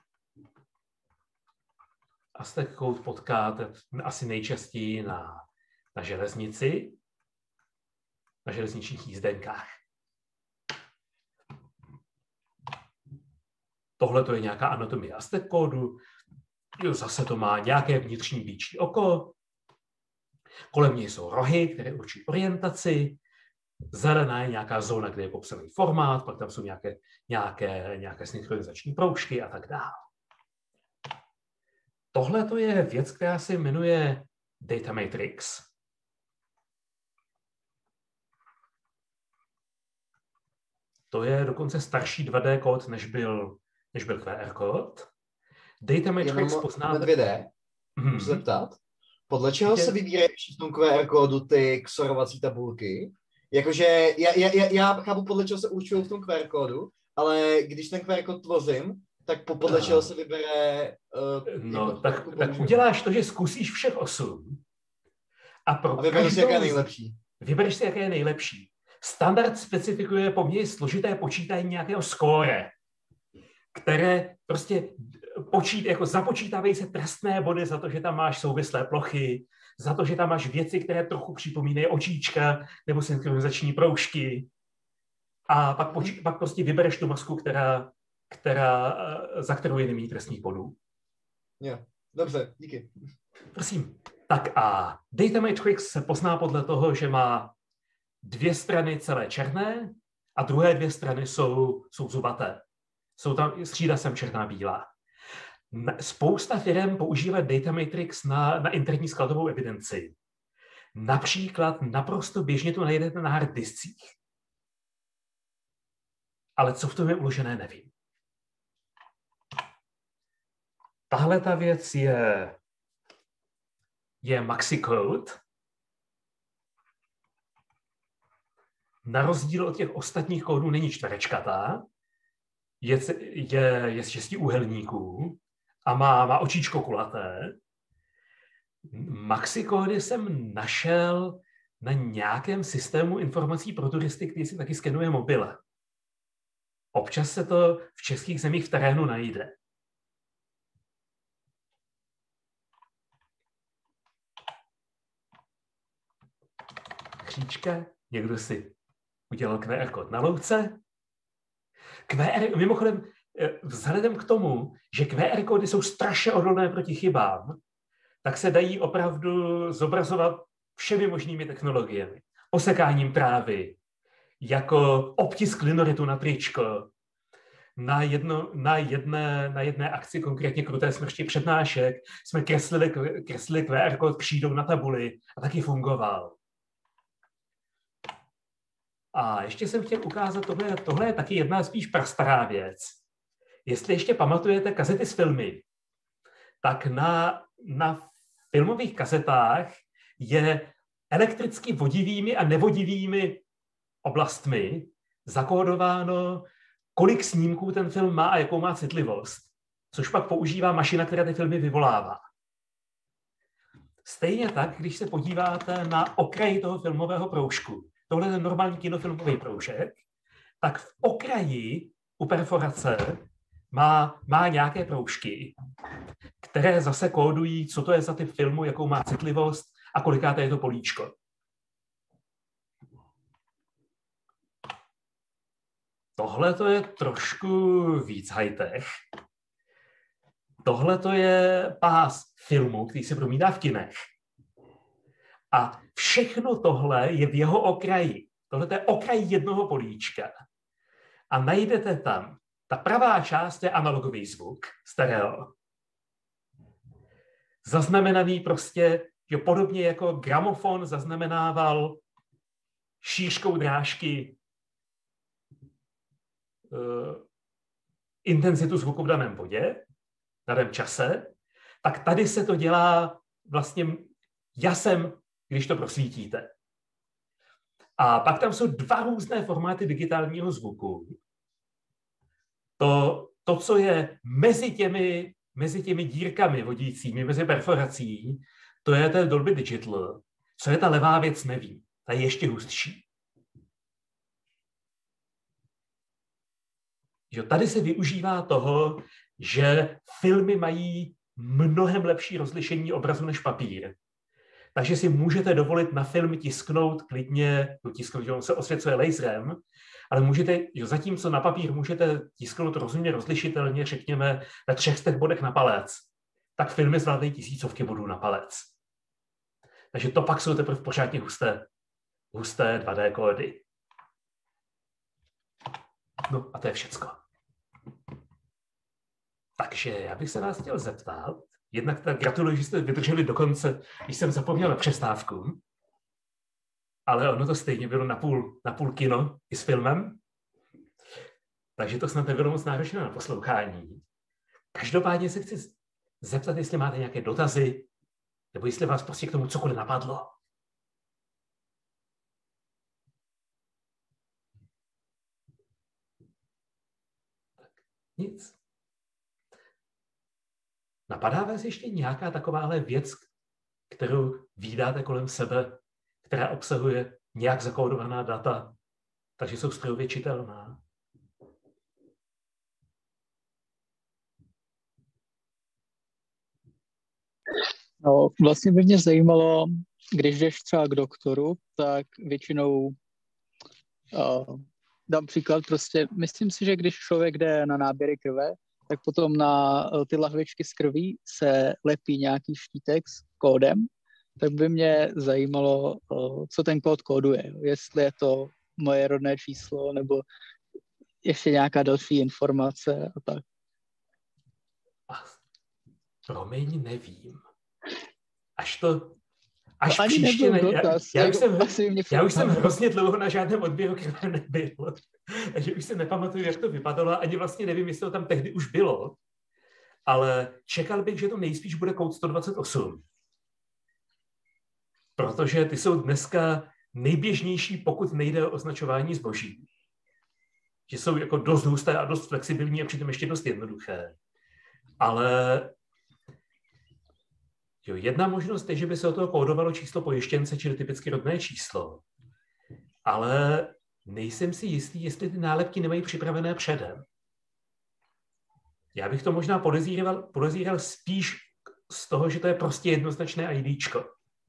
Aztec Code potkáte asi nejčastěji na, na železnici, na železničních jízdenkách. Tohle to je nějaká anatomie Aztec kódu. Zase to má nějaké vnitřní býčí oko. Kolem něj jsou rohy, které určují orientaci. Zelená je nějaká zóna, kde je popsaný formát, pak tam jsou nějaké, nějaké, nějaké synchronizační proužky a tak dále. Tohle to je věc, která se jmenuje Data Matrix. To je dokonce starší dva dé kód, než byl, než byl Q R kód. Data Matrix pozná... dvě dé, mm-hmm. můžu se ptát? Podle čeho se vybírají v tom Q R kódu ty ksorovací tabulky? Jakože já, já, já chápu, podle čeho se určují v tom Q R kódu, ale když ten Q R kód tvořím, tak podle čeho se vybere... Uh, no, tak, tak uděláš to, že zkusíš všech osm. A, pro a vybereš si, jaké je nejlepší. Vybereš si, jaké je nejlepší. Standard specifikuje poměrně složité počítání nějakého skóre, které prostě počít, jako započítávají se trestné body za to, že tam máš souvislé plochy, za to, že tam máš věci, které trochu připomínají očíčka nebo synchronizační proužky. A pak, počí, pak prostě vybereš tu masku, která, která, za kterou je nemí trestních bodů. Jo, dobře, díky. Prosím. Tak a Data Matrix se pozná podle toho, že má dvě strany celé černé a druhé dvě strany jsou, jsou zubaté. Jsou tam, střídá sem černá bílá. Spousta firem používá Data Matrix na, na interní skladovou evidenci. Například naprosto běžně to najdete na hard discích. Ale co v tom je uložené, nevím. Tahle ta věc je, je MaxiCode. Na rozdíl od těch ostatních kódů není čtverečkatá, je, je, je z šesti úhelníků a má, má očíčko kulaté. MaxiCody jsem našel na nějakém systému informací pro turisty, který si taky skenuje mobile. Občas se to v českých zemích v terénu najde. Kříčka, někdo si udělal Q R kód na louce. Q R, mimochodem, vzhledem k tomu, že Q R kódy jsou strašně odolné proti chybám, tak se dají opravdu zobrazovat všemi možnými technologiemi. Osekáním trávy, jako obtisk linoritu na tričko, na, jedno, na, jedné, na jedné akci, konkrétně kruté smršti přednášek, jsme kreslili, kreslili Q R kód křídou na tabuli a taky fungoval. A ještě jsem chtěl ukázat, tohle, tohle je taky jedna spíš prastará věc. Jestli ještě pamatujete kazety s filmy, tak na, na filmových kazetách je elektricky vodivými a nevodivými oblastmi zakódováno, kolik snímků ten film má a jakou má citlivost, což pak používá mašina, která ty filmy vyvolává. Stejně tak, když se podíváte na okraji toho filmového proužku, tohle je normální kinofilmový proužek, tak v okraji u perforace má, má nějaké proužky, které zase kódují, co to je za typ filmu, jakou má citlivost a kolikáté je to políčko. Tohle to je trošku víc high-tech. Tohle to je pás filmu, který se promítá v kinech. A všechno tohle je v jeho okraji. Tohle je okraj jednoho políčka. A najdete tam, ta pravá část je analogový zvuk, stereo. zaznamenaný prostě, že podobně jako gramofon zaznamenával šířkou drážky uh, intenzitu zvuku v daném bodě, v daném čase, tak tady se to dělá vlastně jasem, když to prosvítíte. A pak tam jsou dva různé formáty digitálního zvuku. To, to co je mezi těmi, mezi těmi dírkami vodícími, mezi perforací, to je ten Dolby Digital. Co je ta levá věc, nevím. Ta je ještě hustší. Že tady se využívá toho, že filmy mají mnohem lepší rozlišení obrazu než papír. Takže si můžete dovolit na film tisknout klidně, no tisknout, že on se osvěcuje laserem, ale můžete, jo, zatímco na papír můžete tisknout rozumně rozlišitelně, řekněme, ve třech stech bodech na palec, tak filmy zvládají tisícovky bodů na palec. Takže to pak jsou teprve pořádně husté, husté dva dé kódy. No a to je všecko. Takže já bych se vás chtěl zeptat, jednak tak gratuluji, že jste vydrželi do konce, když jsem zapomněl na přestávku, ale ono to stejně bylo napůl, napůl kino i s filmem, takže to snad nebylo moc náročné na poslouchání. Každopádně se chci zeptat, jestli máte nějaké dotazy, nebo jestli vás prostě k tomu cokoliv napadlo. Tak, nic. Napadá vás ještě nějaká takováhle věc, kterou vídáte kolem sebe, která obsahuje nějak zakódovaná data, takže jsou strojově čitelná? No, vlastně by mě zajímalo, když jdeš třeba k doktoru, tak většinou uh, dám příklad, prostě myslím si, že když člověk jde na náběry krve, tak potom na ty lahvičky s krví se lepí nějaký štítek s kódem, tak by mě zajímalo, co ten kód kóduje. Jestli je to moje rodné číslo, nebo ještě nějaká další informace a tak. Ach, promiň, nevím. Až to... Až no, příště... Ne, dotaz, já, já, už jako, jsem, já už jsem hrozně dlouho na žádném odběru krve nebyl. Takže už se nepamatuju, jak to vypadalo, ani vlastně nevím, jestli to tam tehdy už bylo, ale čekal bych, že to nejspíš bude kód sto dvacet osm. Protože ty jsou dneska nejběžnější, pokud nejde o označování zboží. Že jsou jako dost husté a dost flexibilní a přitom ještě dost jednoduché. Ale jo, jedna možnost je, že by se o toho kódovalo číslo pojištěnce, čili typicky rodné číslo. Ale nejsem si jistý, jestli ty nálepky nemají připravené předem. Já bych to možná podezíral, podezíral spíš z toho, že to je prostě jednoznačné IDčko.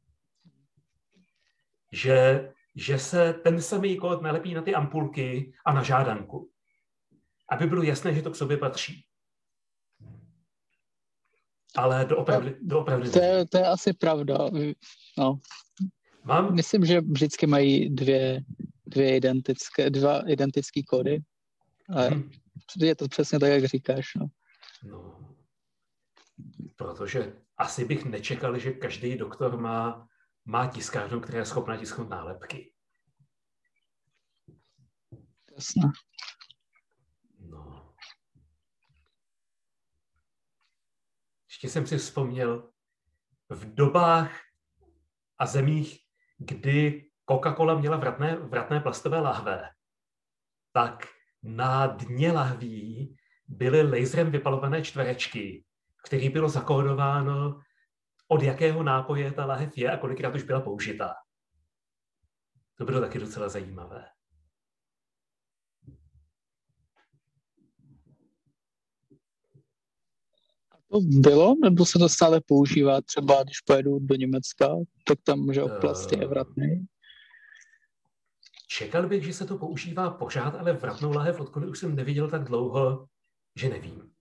Že, že se ten samý kód nalepí na ty ampulky a na žádanku. Aby bylo jasné, že to k sobě patří. Ale doopravdy, doopravdy to, je, to je asi pravda. No. Mám? Myslím, že vždycky mají dvě, dvě identické, dva identické kódy. A hmm. je to přesně tak, jak říkáš. No. No, protože asi bych nečekal, že každý doktor má, má tiskárnu, která je schopná tisknout nálepky. Jasně. No. Ještě jsem si vzpomněl, v dobách a zemích, kdy Coca-Cola měla vratné, vratné plastové lahve, tak na dně lahví byly laserem vypalované čtverečky, v kterých bylo zakódováno, od jakého nápoje ta lahev je a kolikrát už byla použitá. To bylo taky docela zajímavé. To bylo, nebo se to stále používá? Třeba když pojedu do Německa, tak tam, že plast je vratný. Čekal bych, že se to používá pořád, ale vratnou lahev, odkud už jsem neviděl tak dlouho, že nevím.